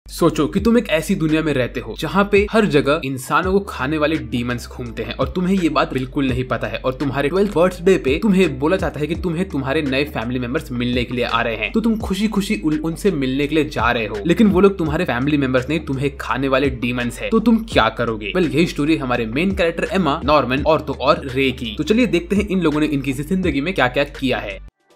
सोचो कि तुम एक ऐसी दुनिया में रहते हो जहाँ पे हर जगह इंसानों को खाने वाले डीमंस घूमते हैं और तुम्हें ये बात बिल्कुल नहीं पता है और तुम्हारे 12th बर्थडे पे तुम्हें बोला जाता है कि तुम्हें तुम्हारे नए फैमिली मेंबर्स मिलने के लिए आ रहे हैं। तो तुम खुशी खुशी उनसे मिलने के लिए जा रहे हो, लेकिन वो लोग तुम्हारे फैमिली मेंबर्स नहीं, तुम्हें खाने वाले डीमंस है। तो तुम क्या करोगे? वेल, यही स्टोरी हमारे मेन कैरेक्टर एमा, नॉर्मन और तो और रे की। तो चलिए देखते हैं इन लोगों ने इनकी जिंदगी में क्या क्या किया है।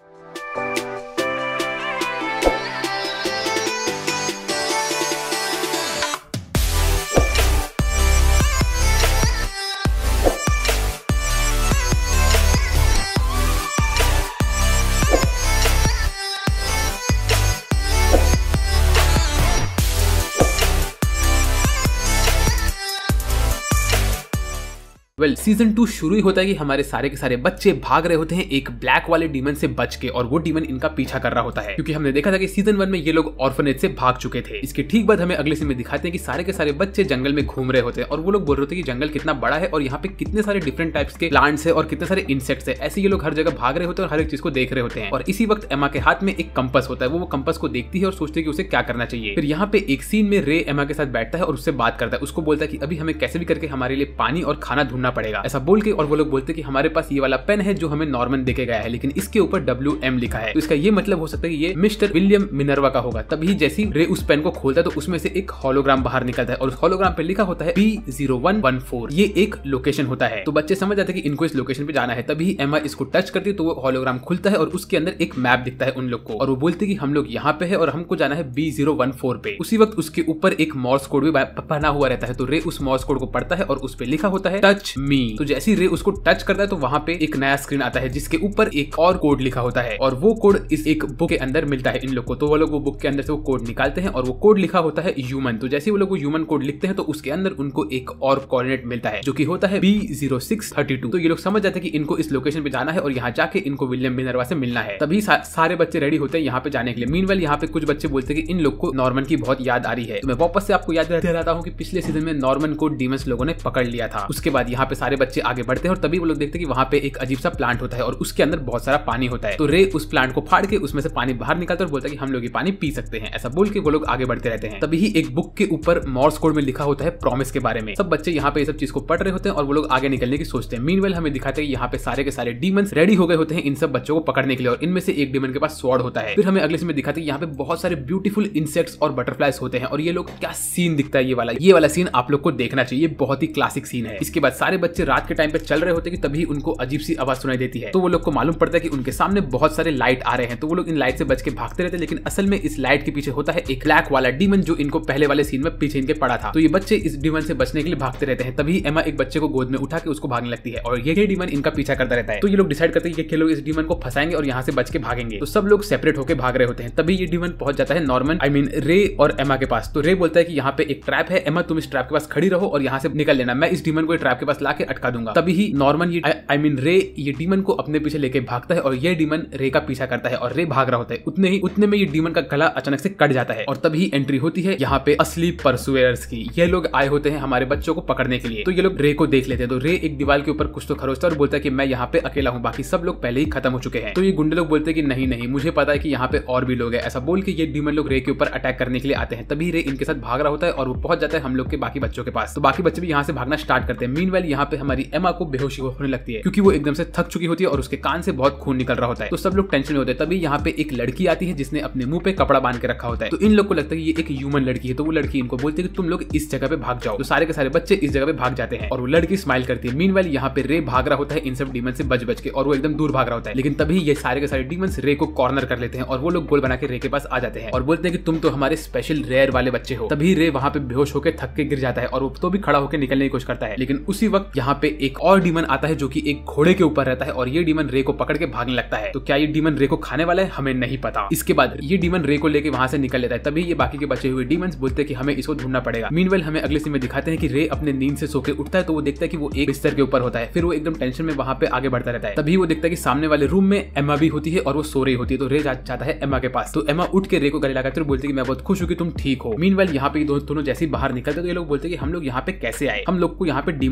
वेल, सीजन 2 शुरू ही होता है कि हमारे सारे के सारे बच्चे भाग रहे होते हैं एक ब्लैक वाले डीमन से बच के, और वो डीमन इनका पीछा कर रहा होता है क्योंकि हमने देखा था कि सीजन 1 में ये लोग ऑर्फनेज से भाग चुके थे। इसके ठीक बाद हमें अगले सीन में दिखाते हैं कि सारे के सारे बच्चे जंगल में घूम रहे होते हैं और वो लोग बोल रहे होते हैं कि जंगल कितना बड़ा है और यहाँ पे कितने सारे डिफरेंट टाइप्स के प्लांट्स है और कितने सारे इंसेक्ट्स है। ऐसे ये लोग हर जगह भाग रहे होते हैं और हर एक चीज को देख रहे होते हैं। और इसी वक्त एमा के हाथ में एक कंपास होता है। वो कंपास को देखती है और सोचती है कि उसे क्या करना चाहिए। फिर यहाँ पे एक सीन में रे एमा के साथ बैठता है और उससे बात करता है। उसको बोलता है कि अभी हमें कैसे भी करके हमारे लिए पानी और खाना ढूंढना पड़ेगा, ऐसा बोल के। और वो लोग बोलते हैं कि हमारे पास ये वाला पेन है जो हमें नॉर्मन देके गया है, लेकिन इसके ऊपर WM लिखा है। तो इसका ये मतलब हो सकता है कि ये मिस्टर विलियम मिनर्वा का होगा। तभी जैसी रे उस पेन को खोलता है तो उसमें से एक होलोग्राम बाहर निकलता है और उस होलोग्राम पे लिखा होता है B0114। ये एक लोकेशन होता है। तो बच्चे समझ जाते हैं कि इनको इस लोकेशन पे जाना है। तभी एमा इसको टच करती है तो वो होलोग्राम खुलता है और उसके अंदर एक मैप दिखता है उन लोग को, और वो बोलते हैं कि हम लोग यहाँ पे है और हमको जाना है B014 पे। उसी वक्त उसके ऊपर एक मॉर्स कोड भी बना हुआ रहता है। तो रे उस मॉर्स कोड को पढ़ता है और उस पे लिखा होता है टच मी। तो जैसे रे उसको टच करता है तो वहां पे एक नया स्क्रीन आता है जिसके ऊपर एक और कोड लिखा होता है, और वो कोड इस एक बुक के अंदर मिलता है इन लोग को। तो वो लोग वो बुक के अंदर से वो कोड निकालते हैं और वो कोड लिखा होता है ह्यूमन। तो जैसे वो लोग वो ह्यूमन कोड लिखते हैं तो उसके अंदर उनको एक और कोऑर्डिनेट मिलता है जो कि होता है B0632। तो ये लोग समझ जाते हैं कि इनको इस लोकेशन पे जाना है और यहाँ जाके इनको विलियम मिनर्वा से मिलना है। तभी सारे बच्चे रेडी होते हैं यहाँ पे जाने के लिए। मीनवाइल यहाँ पे कुछ बच्चे बोलते हैं कि इन लोग को नॉर्मन की बहुत याद आ रही है। तो मैं वापस से आपको याद दिलाता हूँ कि पिछले सीजन में नॉर्मन को डीमंस लोगों ने पकड़ लिया था। उसके बाद यहाँ पे सारे बच्चे आगे बढ़ते हैं और तभी वो लोग देखते हैं कि वहाँ पे एक अजीब सा प्लांट होता है और उसके अंदर बहुत सारा पानी होता है। तो रे उस प्लांट को फाड़ के उसमें से पानी बाहर निकालता है और बोलता है कि हम लोग ये पानी पी सकते हैं। ऐसा बोल के वो लोग आगे बढ़ते रहते हैं। तभी ही एक बुक के ऊपर मॉर्स कोड में लिखा होता है प्रॉमिस के बारे में। सब बच्चे यहाँ पे ये सब चीज को पढ़ रहे होते हैं और वो लोग आगे निकलने की सोचते हैं। मीनवेल हमें दिखाते हैं यहाँ पे सारे के सारे डीमंस रेडी हो गए होते हैं इन सब बच्चों को पकड़ने के लिए, और इनमें से एक डीमन के पास स्वॉर्ड होता है। फिर हमें अगले सीन में दिखाते हैं यहाँ पे बहुत सारे ब्यूटीफुल इंसेक्ट्स और बटरफ्लाइज होते हैं और ये लोग क्या सीन दिखता है। ये वाला सीन आप लोग को देखना चाहिए, बहुत ही क्लासिक सीन है। इसके बाद सारे बच्चे रात के टाइम पे चल रहे होते हैं कि तभी उनको अजीब सी आवाज सुनाई देती है। तो वो लोग को मालूम पड़ता है कि उनके सामने बहुत सारे लाइट आ रहे हैं। तो वो लोग इन लाइट से बच के भागते रहते हैं, लेकिन असल में इस लाइट के पीछे होता है एक ब्लैक वाला डीमन जो इनको पहले वाले सीन में पीछे इनके पड़ा था। तो ये बच्चे इस डीमन से बचने के लिए भागते रहते हैं। तभी एमा एक बच्चे को गोद में उठा के उसको भागने लगती है और ये डीमन इनका पीछा करता रहता है। तो ये लोग डिसाइड करते हैं कि लोग इस डीमन को फंसाएंगे और यहाँ से बच के भागेंगे। तो सब लोग सेपरेट होकर भाग रहे होते हैं। तभी ये डीमन पहुंच जाता है नॉर्मन रे और एमा के पास। तो रे बोलता है कि यहाँ पे एक ट्रैप है, एमा तुम इस ट्रैप के पास खड़ी रहो और यहाँ से निकल लेना, मैं इस डीमन को ट्रैप के पास लाके अटका दूंगा। तभी ही नॉर्मन रे ये डीमन को अपने पीछे लेके भागता है और ये डीमन रे का पीछा करता है और रे भाग रहा होता है। उतने में ये डीमन का गला अचानक से कट जाता है और तभी एंट्री होती है यहाँ पे असली परसुएयर्स की। ये लोग आए होते हैं हमारे बच्चों को पकड़ने के लिए। तो ये लोग रे को देख लेते हैं। तो रे एक दीवार के ऊपर कुछ तो खरोचता है और बोलता है कि मैं यहाँ पे अकेला हूँ, बाकी सब लोग पहले ही खत्म हो चुके हैं। तो ये गुंडे लोग बोलते हैं कि नहीं मुझे पता है कि यहाँ पे और भी लोग हैं। ऐसा बोल के ये डीमन लोग रे के ऊपर अटैक करने के लिए आते हैं। तभी रे इनके साथ भाग रहा होता है और वो पहुंच जाता है हम लोग के बाकी बच्चों के पास। तो बाकी बच्चे भी यहाँ से भागना स्टार्ट करते हैं। मीनवाइल यहाँ पे हमारी एमा को बेहोशी होने लगती है क्योंकि वो एकदम से थक चुकी होती है और उसके कान से बहुत खून निकल रहा होता है। तो सब लोग टेंशन में होते हैं। तभी यहाँ पे एक लड़की आती है जिसने अपने मुंह पे कपड़ा बांध के रखा होता है। तो इन लोग को लगता है कि ये एक ह्यूमन लड़की है। तो वो लड़की इनको बोलती है कि तुम लोग इस जगह पे भाग जाओ। तो सारे के सारे बच्चे इस जगह पे भाग जाते हैं और वो लड़की स्माइल करती है। मीनवाइल यहाँ पे रे भाग रहा होता है इन सब डीमन से बच के और वो एकदम दूर भाग रहा होता है। लेकिन तभी ये सारे के सारे डीमंस रे को कॉर्नर कर लेते हैं और वो लोग गोल बना के रे के पास आ जाते हैं और बोलते हैं कि तुम तो हमारे स्पेशल रेयर वाले बच्चे हो। तभी रे वहाँ पे बेहोश होकर थक के गिर जाता है और वो तो भी खड़ा होकर निकलने की कोशिश करता है। लेकिन उसी वक्त यहाँ पे एक और डीमन आता है जो कि एक घोड़े के ऊपर रहता है और ये डीमन रे को पकड़ के भागने लगता है। तो क्या ये डीमन रे को खाने वाला है हमें नहीं पता। इसके बाद ये डीमन रे को लेके वहां से निकल लेता है। तभी ये बाकी के बचे हुए डीमंस बोलते हैं कि हमें इसको ढूंढना पड़ेगा। मीनवेल हमें अगले सीन में दिखाते हैं कि रे अपने नींद से सो के उठता है तो वो देखता है कि वो एक बिस्तर के ऊपर होता है। फिर वो एकदम टेंशन में वहां पे आगे बढ़ता रहता है। तभी वो देखता है कि सामने वाले रूम में एमा भी होती है और वो सो रही होती है। तो रे जाता है एमा के पास। तो एमा उठ के रे को गले लगाते हुए बोलती है कि मैं बहुत खुश हूँ कि तुम ठीक हो। मीनवेल यहाँ पे दोनों जैसे बाहर निकलते तो ये लोग बोलते हैं कि हम लोग यहाँ पे कैसे आए, हम लोग को यहाँ पे डीमंस लेके आए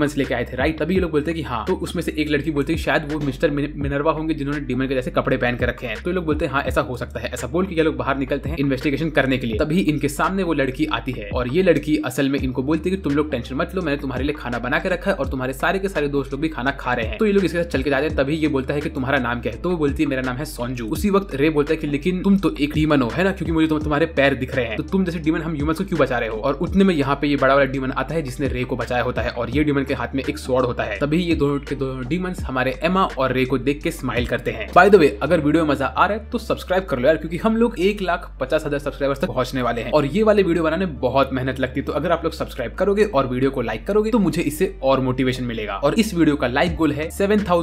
आए थे राइट। तभी ये लोग बोलते हैं कि हाँ। तो उसमें से एक लड़की बोलती है शायद वो मिस्टर मिनर्वा होंगे जिन्होंने डीमन के जैसे कपड़े पहन के रखे हैं। तो ये लोग बोलते हैं हाँ ऐसा हो सकता है। ऐसा बोल के ये लोग बाहर निकलते हैं इन्वेस्टिगेशन करने के लिए। तभी इनके सामने वो लड़की आती है और ये लड़की असल में इनको बोलती है कि तुम लोग टेंशन मत लो, मैंने तुम्हारे लिए खाना बना के रखा है और तुम्हारे सारे के सारे दोस्त लोग भी खाना खा रहे हैं। तो ये लोग इसके साथ चल के जाते हैं। तभी ये बोलता है कि तुम्हारा नाम क्या है। तो वो बोलती है मेरा नाम है सोंजू। उसी वक्त रे बोलता है कि लेकिन तुम तो एक डीमन हो है ना, क्योंकि मुझे तुम्हारे पैर दिख रहे हैं, तो तुम जैसे डीमन हम ह्यूमंस को क्यों बचा रहे हो। और उतने में यहाँ पे ये बड़ा वाला डीमन आता है जिसने रे को बचाया होता है और ये डीमन के हाथ में एक स्वॉर्ड होता है। तभी ये दोनों के दोनों डीमंस हमारे एमा और रे को देख के स्माइल करते हैं। बाय द वे अगर वीडियो में मजा आ रहा है तो सब्सक्राइब कर लो यार, क्योंकि हम लोग 1,50,000 सब्सक्राइबर्स तक पहुंचने वाले हैं और ये वाले वीडियो बनाने में बहुत मेहनत लगती है। तो अगर आप लोग सब्सक्राइब करोगे और वीडियो को लाइक करोगे तो मुझे इससे और मोटिवेशन मिलेगा। और इस वीडियो का लाइक गोल है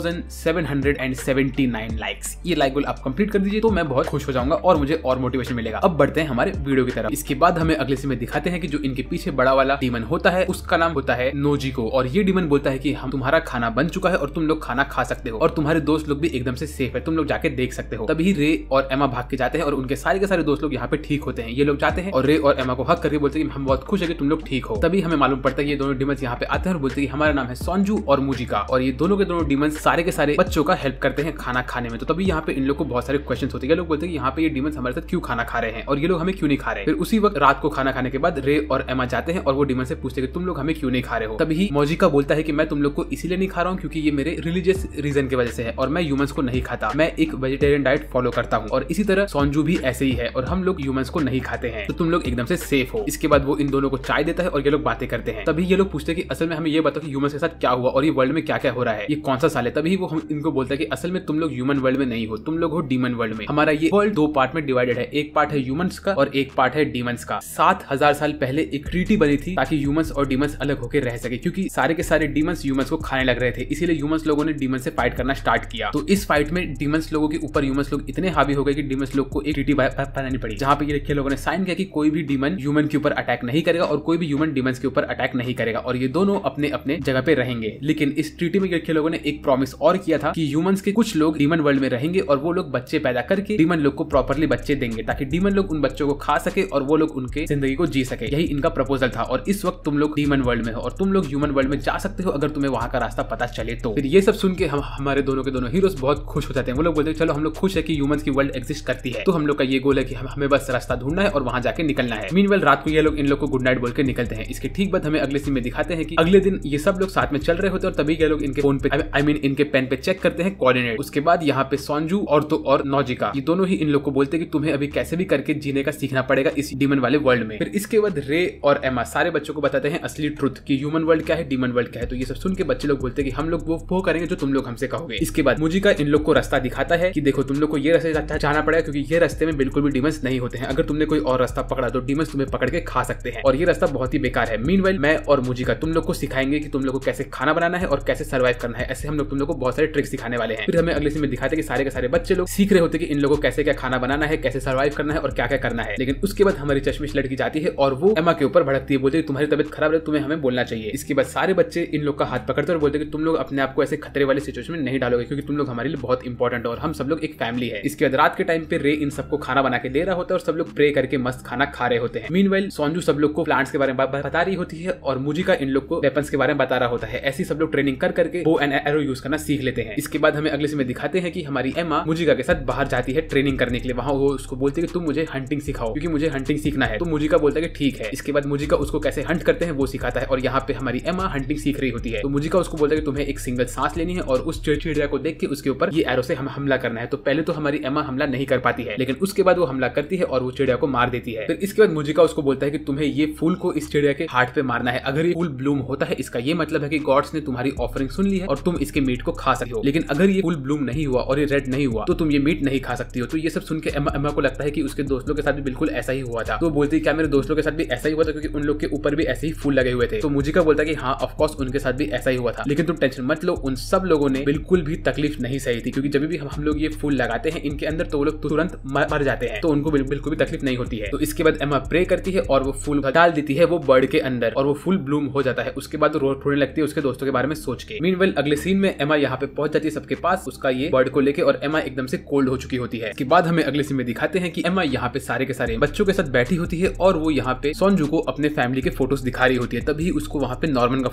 7,779 लाइक्स। ये लाइक गोल आप कंप्लीट कर दीजिए तो मैं बहुत खुश हो जाऊंगा और मुझे और मोटिवेशन मिलेगा। अब बढ़ते हैं हमारे वीडियो की तरफ। इसके बाद हमें अगले सीन में दिखाते हैं कि जो इनके पीछे बड़ा वाला डीमन होता है उसका नाम होता है नोजिको और ये डीमन बोलता है कि हम तुम्हारा खाना बन चुका है और तुम लोग खाना खा सकते हो और तुम्हारे दोस्त लोग भी एकदम से सेफ है, तुम लोग जाके देख सकते हो। तभी रे और एमा भाग के जाते हैं और उनके सारे के सारे दोस्त लोग यहाँ पे ठीक होते हैं। ये लोग जाते हैं और रे और एमा को हक करके बोलते हैं कि हम बहुत खुश है कि तुम लोग ठीक हो। तभी हमें मालूम पड़ता है कि ये दोनों डीमंस यहाँ पे आते हैं और बोलते हैं कि हमारा नाम है सोंजू और मुजिका और ये दोनों के दोनों डीमंस सारे के सारे बच्चों का हेल्प करते हैं खाना खाने में। तो तभी यहाँ पे इन लोग को बहुत सारे क्वेश्चन होते हैं। लोग बोलते हैं कि यहाँ पे ये डीमंस हमारे साथ क्यों खाना खा रहे हैं और ये लोग हमें क्यों नहीं खा रहे। फिर उसी वक्त रात को खाना खाने के बाद रे और एमा जाते हैं और वो डीमन से पूछते हैं कि तुम लोग हमें क्यों नहीं खा रहे हो। तभी मोजिका बोलता है कि मैं तुम लोग को इसीलिए नहीं खा रहा हूँ क्योंकि ये मेरे रिलीजियस रीजन की वजह से है और मैं ह्यूमंस को नहीं खाता, मैं एक वेजिटेरियन डाइट फॉलो करता हूँ और इसी तरह सोंजू भी ऐसे ही है और हम लोग ह्यूमंस को नहीं खाते हैं, तो तुम लोग एकदम से सेफ हो। इसके बाद वो इन दोनों को चाय देता है और ये लोग बातें करते हैं। तभी ये लोग पूछते हैं कि असल में हमें ये बताओ कि ह्यूमंस के साथ क्या हुआ और ये वर्ल्ड में क्या क्या हो रहा है, ये कौन सा साल है। तभी वो हम इनको बोलता है कि असल में तुम लोग ह्यूमन वर्ल्ड में नहीं हो, तुम लोग हो डीमन वर्ल्ड में। हमारा ये वर्ल्ड दो पार्ट में डिवाइडेड है, एक पार्ट है ह्यूमंस का और एक पार्ट है डीमंस का। 7,000 साल पहले एक ट्रीटी बनी थी ताकि ह्यूमंस और डीमंस अलग होकर रह सके, क्योंकि सारे के सारे डीमंस ह्यूमंस को खाने लग रहे थे, इसीलिए ह्यूमंस लोगों ने डीमंस से फाइट करना स्टार्ट किया। तो इस फाइट में डीमंस लोगों के ऊपर ह्यूमंस लोग इतने हावी हो गए कि डीमंस लोग को एक ट्रीटी बनानी पड़ी, जहां पे ये लोगों ने साइन किया कि कोई भी डीमन ह्यूमन के ऊपर अटैक नहीं करेगा और कोई भी ह्यूमन डीमंस के ऊपर अटैक नहीं करेगा और ये दोनों अपने अपने जगह पे रहेंगे। लेकिन इस ट्रीटी में ये लोगों ने एक प्रॉमिस और किया था कि ह्यूमंस के कुछ लोग डीमन वर्ल्ड में रहेंगे और वो लोग बच्चे पैदा करके डीमन लोग को प्रॉपर्ली बच्चे देंगे ताकि डीमन लोग उन बच्चों को खा सके और वो लोग उनके जिंदगी को जी सके। यही इनका प्रपोजल था और इस वक्त तुम लोग डीमन वर्ल्ड में हो और तुम लोग ह्यूमन वर्ल्ड में जा सकते हो अगर तुम्हें वहां का रास्ता पता चले तो। फिर ये सब सुन के हमारे दोनों के दोनों हीरोज बहुत खुश हो जाते हैं। वो लोग बोलते हैं चलो हम लोग खुश है कि ह्यूमंस की वर्ल्ड एग्जिस्ट करती है, तो हम लोग का ये गोल है कि हमें बस रास्ता ढूंढना है और वहां जाके निकलना है। मीनवेल रात को ये लोग इन लोग को गुड नाइट बोल के निकलते हैं। इसके ठीक बाद हमें अगले सीन में दिखाते हैं कि अगले दिन ये सब लोग साथ में चल रहे होते हैं और तभी ये लोग इनके फोन पे इनके पेन पे चेक करते हैं कोऑर्डिनेट। उसके बाद यहाँ पे सोंजू और नोजिका ये दोनों ही इन लोग को बोलते हैं कि तुम्हें अभी कैसे भी करके जीने का सीखना पड़ेगा इस डीमन वाले वर्ल्ड में। फिर इसके बाद रे और एमा सारे बच्चों को बताते हैं असली ट्रुथ कि ह्यूमन वर्ल्ड क्या है, डीमन वर्ल्ड क्या है। तो ये सब सुन के बच्चे लोग बोलते हैं कि हम लोग वो करेंगे जो तुम लोग हमसे कहोगे। इसके बाद मुजिका इन लोग को रास्ता दिखाता है कि देखो तुम लोग को ये रास्ते जाना पड़ेगा क्योंकि ये रास्ते में बिल्कुल भी डीमंस नहीं होते हैं, अगर तुमने कोई और रास्ता पकड़ा तो डीमंस तुम्हें पकड़ के खा सकते हैं और ये रास्ता बहुत ही बेकार है। मीनवाइल मैं और मुजिका तुम लोग को सिखाएंगे कि तुम लोग को कैसे खाना बनाना है और कैसे सर्वाइव करना है। ऐसे हम लोग तुम लोग को बहुत सारे ट्रिक्स सिखाने वाले हैं। फिर हमें अगले सीन में दिखाते हैं कि सारे के सारे बच्चे लोग सीख रहे होते हैं कि इन लोगों को कैसे क्या खाना बनाना है, कैसे सर्वाइव करना है और क्या क्या करना है। लेकिन उसके बाद हमारी चश्मिश लड़की जाती है और वो एमा के ऊपर भड़कती है, बोलती है तुम्हारी तबियत खराब है, तुम्हें हमें बोलना चाहिए। इसके बाद सारे बच्चे इन लोग का हाथ पकड़ते और बोलते हैं कि तुम लोग अपने आप को ऐसे खतरे वाली सिचुएशन में नहीं डालोगे क्योंकि तुम लोग हमारे लिए बहुत इंपॉर्टेंट है और हम सब लोग एक फैमिली है। इसके बाद रात के टाइम पे रे इन सबको खाना बना के दे रहा होता है और सब लोग प्रे करके मस्त खाना खा रहे होते हैं। मीनवाइल सोंजू सब लोग को प्लांट्स के बारे में बता रही होती है और मुजिका इन लोग को वेपन्स के बारे में बता रहा होता है। ऐसी सब लोग ट्रेनिंग करके बो एंड एरो यूज करना सीख लेते हैं। इसके बाद हमें अगले सीन में दिखाते हैं कि हमारी एमा मुजिका के साथ बाहर जाती है ट्रेनिंग करने के लिए। वहां वो उसको बोलती है कि तुम मुझे हंटिंग सिखाओ क्योंकि मुझे हंटिंग सीखना है। तो मुजिका बोलता है कि ठीक है। इसके बाद मुजिका उसको कैसे हंट करते हैं वो सिखाता है और यहाँ पे हमारी एमा हंटिंग सीख रही होती है। तो मुजिका उसको बोलता है कि तुम्हें एक सिंगल सांस लेनी है और उस चिड़िया को देख के उसके ऊपर ये एरो से हमला करना है। तो पहले तो हमारी एमा हमला नहीं कर पाती है लेकिन उसके बाद वो हमला करती है और वो चिड़िया को मार देती है। फिर इसके बाद मुजिका उसको बोलता है कि तुम्हें ये फूल को इस चिड़िया के हार्ट पे मारना है। अगर ये फूल ब्लूम होता है इसका ये मतलब है कि गॉड्स ने तुम्हारी ऑफरिंग सुन ली है और तुम इसके मीट को खा सकते हो। लेकिन अगर ये फूल ब्लूम नहीं हुआ और ये रेड नहीं हुआ तो तुम ये मीट नहीं खा सकती हो। तो ये सब सुन के एमा को लगता है कि उसके दोस्तों के साथ भी बिल्कुल ऐसा ही हुआ था। तो बोलती है क्या मेरे दोस्तों के साथ भी ऐसा ही हुआ था क्योंकि उन लोग के ऊपर भी ऐसे ही फूल लगे हुए थे। तो मुजिका बोलता है कि हाँ ऑफ कोर्स उनके साथ भी ऐसा ही हुआ था, लेकिन तुम टेंशन मत लो, उन सब लोगों ने बिल्कुल भी तकलीफ नहीं सही थी क्योंकि जब भी हम लोग ये फूल लगाते हैं इनके अंदर तो वो लोग तुरंत मर जाते हैं, तो उनको बिल्कुल भी तकलीफ नहीं होती है। तो इसके बाद एमा प्रे करती है और वो फूल डाल देती है वो बर्ड के अंदर और वो फूल ब्लूम हो जाता है। उसके बाद रो रोने लगती है उसके दोस्तों के बारे में सोच के। मीनवेल अगले सीन में एमा यहाँ पे पहुंच जाती है सबके पास उसका ये बर्ड को लेके और एमा एकदम से कोल्ड हो चुकी होती है। इसके बाद हमें अगले सीन में दिखाते हैं कि एमा यहाँ पे सारे के सारे बच्चों के साथ बैठी होती है और वो यहाँ पे सोंजू को अपने फैमिली के फोटोज दिखा रही होती है। तभी उसको वहाँ पे नॉर्मन का फोटो दिखता है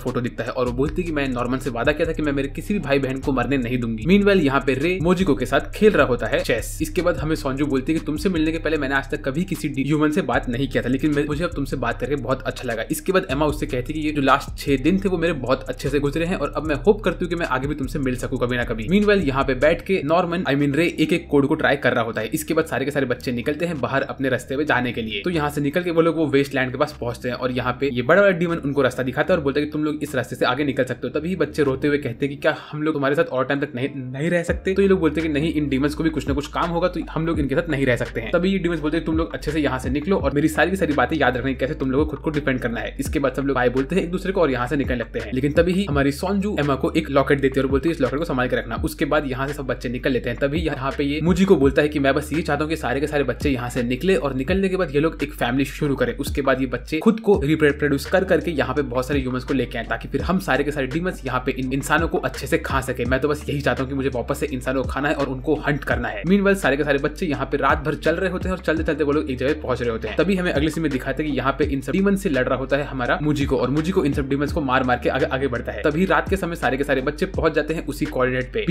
है और वो बोलती है कि मैं नॉर्मन से वादा किया था कि मैं मेरे किसी भी भाई बहन को मरने नहीं दूंगी। मीनवाइल यहाँ पे रे मोजिको के साथ खेल रहा होता है चेस। इसके बाद हमें सोंजू बोलती है कि तुमसे मिलने के पहले मैंने आज तक कभी किसी ह्यूमन से बात नहीं किया था, लेकिन मुझे अब तुमसे बात करके बहुत अच्छा लगा। इसके बाद एमा उससे कहती है कि ये जो लास्ट 6 दिन थे वो मेरे बहुत अच्छे से गुजरे हैं और अब मैं होप करती हूँ कि मैं आगे भी तुमसे मिल सकूं कभी ना कभी। मीनवाइल यहाँ पे बैठ के नॉर्मन रे एक एक कोड को ट्राई कर रहा होता है। इसके बाद सारे के सारे बच्चे निकलते हैं बाहर अपने रास्ते पे जाने के लिए। तो यहाँ से निकल के वो लोग वो वेस्टलैंड के पास पहुंचते हैं और यहाँ पे ये बड़ा वाला डीमन उनको रास्ता दिखाता है और बोलता है कि तुम लोग इस रास्ते से आगे निकल सकते हो। तभी बच्चे रोते हुए कहते हैं कि क्या हम लोग तुम्हारे साथ और टाइम तक नहीं रह सकते? तो ये लोग बोलते हैं कि नहीं, इन डीमंस को भी कुछ ना कुछ काम होगा तो हम लोग इनके साथ नहीं रह सकते हैं। तभी ये डीमंस बोलते हैं तुम लोग अच्छे से यहाँ से निकलो और मेरी सारी की सारी बातें याद रखने कैसे तुम लोगों को खुद को डिफेंड करना है। इसके बाद सब लोग बाय बोलते हैं एक दूसरे को और यहाँ से निकलने लगते हैं। लेकिन तभी ही हमारी सोंजू एमा को एक लॉकेट देती है और बोलती है इस लॉकेट को संभाल के रखना। उसके बाद यहाँ से सब बच्चे निकल लेते हैं। तभी यहाँ पे ये मुझी को बोलता है कि मैं बस ये चाहता हूँ कि सारे के सारे बच्चे यहाँ से निकले और निकलने के बाद ये लोग एक फैमिली शुरू करें। उसके बाद ये बच्चे खुद को रिप्रोड्यूस करके यहाँ पे बहुत सारे ह्यूमंस को लेके आए ताकि फिर हम सारे के सारे डीमंस यहाँ पे इन इंसानों को अच्छे से खा सके। मैं तो बस यही चाहता हूँ कि मुझे वापस से इंसानों को खाना है और उनको हंट करना है। मीनवाइल सारे के सारे बच्चे यहाँ पे रात भर चल रहे होते हैं और चलते चलते वो लोग एक जगह पहुंच रहे होते हैं। तभी हमें अगले सीन में दिखाते हैं कि यहाँ पे इन सब डीमंस से लड़ रहा होता है हमारा मुजिको और मुजिको इन सब डीमंस को मार मार के आगे बढ़ता है। तभी रात के समय सारे के सारे बच्चे पहुंच जाते हैं उसी कोऑर्डिनेट पे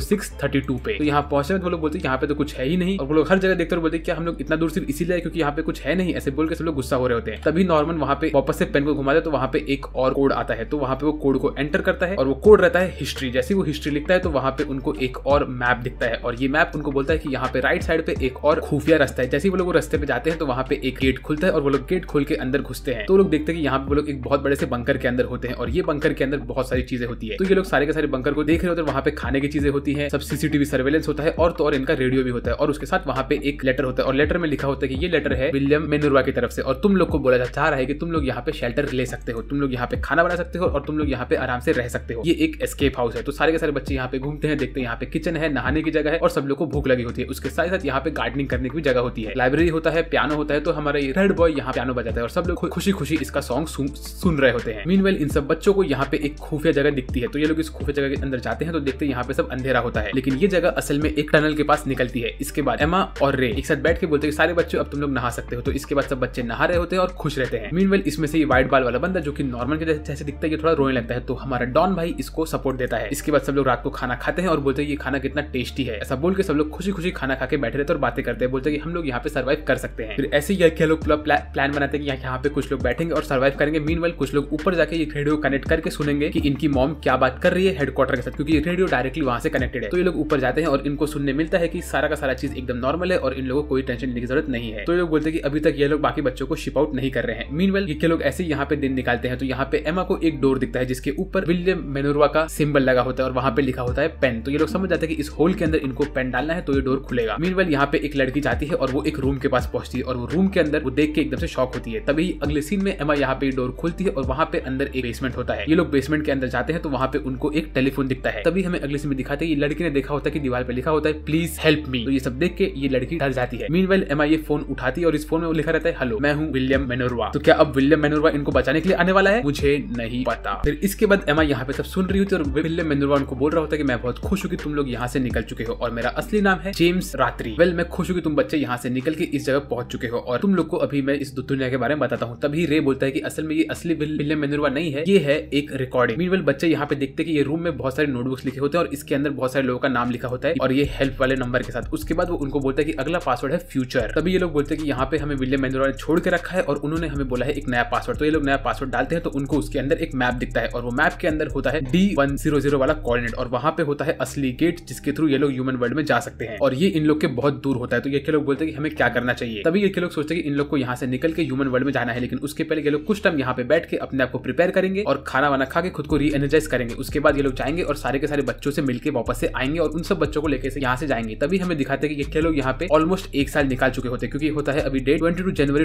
B0632 पे। तो यहाँ पहुंचने में वो लोग बोलते हैं यहाँ पे तो कुछ है ही नहीं और वो लोग हर जगह देखते हुए बोलते हैं क्या हम लोग इतना दूर सिर्फ इसीलिए आए क्योंकि यहाँ पे कुछ है नहीं, ऐसे बोल के सब लोग गुस्सा हो रहे होते हैं। तभी नॉर्मन वहाँ पे वापस से पेन को घुमाता है तो वहाँ पे एक और कोड आता है। तो वहाँ पे वो कोड को एंटर करता है और वो कोड रहता है हिस्ट्री। जैसे वो हिस्ट्री लिखता है तो वहाँ पे उनको एक और मैप दिखता है और ये मैप उनको बोलता है कि यहाँ पे राइट साइड पे एक और खुफिया रास्ता है। जैसे ही वो लोग रास्ते पे जाते हैं तो वहाँ पे एक गेट खुलता है और वो लोग गेट खोल के अंदर घुसते हैं। तो लोग देखते हैं कि यहाँ पे वो लोग एक बहुत बड़े से बंकर के अंदर होते हैं और ये बंकर के अंदर बहुत सारी चीजें होती है। तो ये लोग सारे के सारे बंकर को देख रहे होते हैं। वहाँ पे खाने की चीजें होती है, सब सीसीटीवी सर्वेलेंस होता है और तो और इनका रेडियो भी होता है और उसके साथ वहाँ पे एक लेटर होता है और लेटर में लिखा होता है कि ये लेटर है विलियम मेनुरवा की तरफ से और तुम लोग को बोला चाह रहा है कि तुम लोग यहाँ पे शेल्टर ले सकते हो, तुम लोग यहाँ पे खाना बना सकते हो और तुम लोग यहाँ पे आराम से रह सकते हो। ये एक एस्केप हाउस है। तो सारे के सारे बच्चे यहाँ पे घूमते हैं, देखते हैं यहाँ पे किचन है, नहाने की जगह है और सब लोग को भूख लगी होती है। उसके साथ साथ यहाँ पे गार्डनिंग करने की भी जगह होती है, लाइब्रेरी होता है, पियानो होता है। तो हमारा ये रेड बॉय यहाँ पियानो बजाता है और सब लोग खुशी खुशी इसका सॉन्ग सुन रहे होते हैं। मीनवेल इन सब बच्चों को यहाँ पे एक खुफिया जगह दिखती है। तो ये लोग इस खुफिया जगह के अंदर जाते हैं तो देखते हैं यहाँ पे सब अंधेरा होता है, लेकिन ये जगह असल में एक टनल के पास निकलती है। इसके बाद एमा और रे एक साथ बैठ के बोलते हैं सारे बच्चे अब तुम लोग नहा सकते हो। तो इसके बाद सब बच्चे नहा रहे होते हैं और खुश रहते हैं। मीनवेल इसमें से ये व्हाइट बाल वाला बंदा जो कि नॉर्मल के जैसे दिखता है ये थोड़ा रोने लगता है। तो हमारा डॉन भाई इसको सपोर्ट देता है। इसके बाद सब लोग रात को खाना खाते हैं और बोलते हैं ये खाना कितना टेस्टी है। ऐसा बोल के सब लोग खुशी खुशी खाना खा के बैठे रहते और बातें करते हैं, बोलते हैं कि हम लोग यहाँ पे सर्वाइव कर सकते हैं। फिर ऐसे ही लोग प्लान बनाते हैं कि यहाँ पे कुछ लोग बैठेंगे और सर्वाइव करेंगे। मीनवेल कुछ लोग ऊपर जाके ये रेडियो कनेक्ट करके सुनेंगे कि इनकी मॉम क्या बात कर रही है हेडक्वार्टर के साथ, क्योंकि ये रेडियो डायरेक्टली वहां से कनेक्टेड है। तो ये लोग ऊपर जाते हैं और इनको सुनने मिलता है कि सारा का सारा चीज एकदम नॉर्मल है और इन लोगों को कोई टेंशन लेने की जरूरत नहीं है। तो ये लोग बोलते हैं कि अभी तक ये लोग बाकी बच्चों को शिप आउट नहीं कर रहे हैं। मीनवेल ये लोग ऐसे ही यहाँ पे दिन निकालते हैं। तो यहाँ पे एमा को एक डोर दिखता है जिसके ऊपर विलियम मेनुरवा का सिंबल लगा होता है और वहां पे लिखा होता है पेन। तो ये लोग समझ जाते हैं कि इस होल के अंदर इनको पेन डालना है तो ये डोर खुलेगा। मीनवेल यहाँ पे एक लड़की जाती है और वो एक रूम के पास पहुंचती है और वो रूम के अंदर वो देख के एकदम से शॉक होती है। तभी अगले सीन में एमा यहाँ पे डोर खुलती है और वहां पे अंदर एक बेसमेंट होता है। ये लोग बेसमेंट के अंदर जाते हैं तो वहां पे उनको एक टेलीफोन दिखता है। तभी हमें अगले सीन में दिखाते हैं ये लड़की ने देखा होता है कि दीवार पे लिखा होता है प्लीज हेल्प मी। तो ये सब देख के ये लड़की डर जाती है। मीनवेल एमा ये फोन उठाती है और इस फोन में लिखा रहता है हेलो मैं हूँ विलियम मेनुरवा। तो क्या अब विलियम मेनुरवा इनको बचाने के लिए आने वाला है? मुझे नहीं पता। फिर इसके बाद एमा यहाँ पे सब सुन रही होती है और विलियम मेनुरवा उनको बोल रहा होता है कि मैं बहुत खुश हूँ कि तुम लोग यहाँ से निकल चुके हो और मेरा असली नाम है जेम्स रात्रि। वेल मैं खुश हूँ कि तुम बच्चे यहाँ से निकल के इस जगह पहुंच चुके हो और तुम लोग को अभी मैं इस दुनिया के बारे में बताता हूँ। तभी रे बोलता है कि असल में ये असली विलियम मेनुरवा नहीं है, ये है एक रिकॉर्डिंग। मीनवेल बच्चे यहाँ पे देखते कि ये रूम में बहुत सारे नोटबुक्स लिखे होते हैं और इसके अंदर बहुत सारे लोगों का नाम लिखा होता है और ये हेल्प वाले नंबर के साथ। उसके बाद वो उनको बोलता है कि अगला पासवर्ड है फ्यूचर। तभी ये लोग बोलते हैं कि यहाँ पे हमें विलियम मेनुरवा ने छोड़ के रखा है और उन्होंने हमें बोला है एक नया पासवर्ड। तो ये लोग नया पासवर्ड डालते हैं तो उनको उसके अंदर एक मैप दिखता है और वो मैप के अंदर होता है D100 वाला कोऑर्डिनेट और वहां पे होता है असली गेट जिसके थ्रू ये लोग ह्यूमन वर्ल्ड में जा सकते हैं और ये इन लोग के बहुत दूर होता है। तो ये लोग बोलते हैं कि हमें क्या करना चाहिए। तभी ये लोग सोचते हैं कि इन लोग को यहाँ से निकल के ह्यूमन वर्ल्ड में जाना है, लेकिन उसके पहले ये लोग कुछ टाइम यहाँ पे बैठ के अपने आप को प्रिपेयर करेंगे और खाना वाना खा के खुद को री एनर्जाइज करेंगे। उसके बाद ये लोग जाएंगे और सारे के सारे बच्चों से मिलकर वापस से आएंगे और उन सब बच्चों को लेकर यहाँ से जाएंगे। तभी हमें दिखाते हैं कि ये लोग यहाँ पे ऑलमोस्ट एक साल निकाल चुके होते हैं क्योंकि होता है अभी डेट 22 जनवरी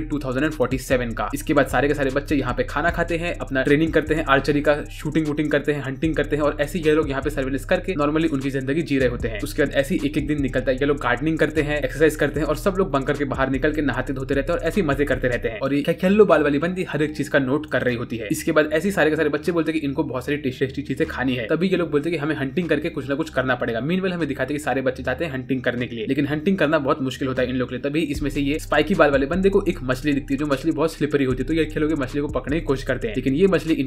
2047 का। इसके बाद सारे के सारे बच्चे यहाँ पे खाना खाते हैं, अपना ट्रेनिंग करते हैं, आर्चरी का शूटिंग वूटिंग करते हैं, हंटिंग करते हैं और ऐसे ये लोग यहाँ पे सर्विलेंस करके नॉर्मली उनकी जिंदगी जी रहे होते हैं। उसके बाद ऐसे एक एक दिन निकलता है, ये लोग गार्डनिंग करते हैं, एक्सरसाइज करते हैं और सब लोग बंकर के बाहर निकल के नहाते धोते रहते हैं और ऐसे मजे करते रहते हैं और ये खेलो बाल वाली बंदी हर एक चीज का नोट कर रही होती है। इसके बाद ऐसे सारे के सारे बच्चे बोलते हैं कि इनको बहुत सारी टेस्टी चीजें खानी है। तभी ये लोग बोलते हैं कि हमें हंटिंग करके कुछ ना कुछ करना पड़ेगा। मीनवेल हमें दिखाते हैं कि सारे बच्चे जाते हैं हंटिंग करने के लिए, लेकिन हंटिंग करना बहुत मुश्किल होता है इन लोग के लिए। तभी इसमें से ये स्पाइकी बाल वाले बंदे को एक मछली दिखती है जो मछली बहुत स्लिपरी होती है। तो ये खेलोगे मछली को पकड़ने की कोशिश करते हैं, लेकिन ये मछली इनके हाथ से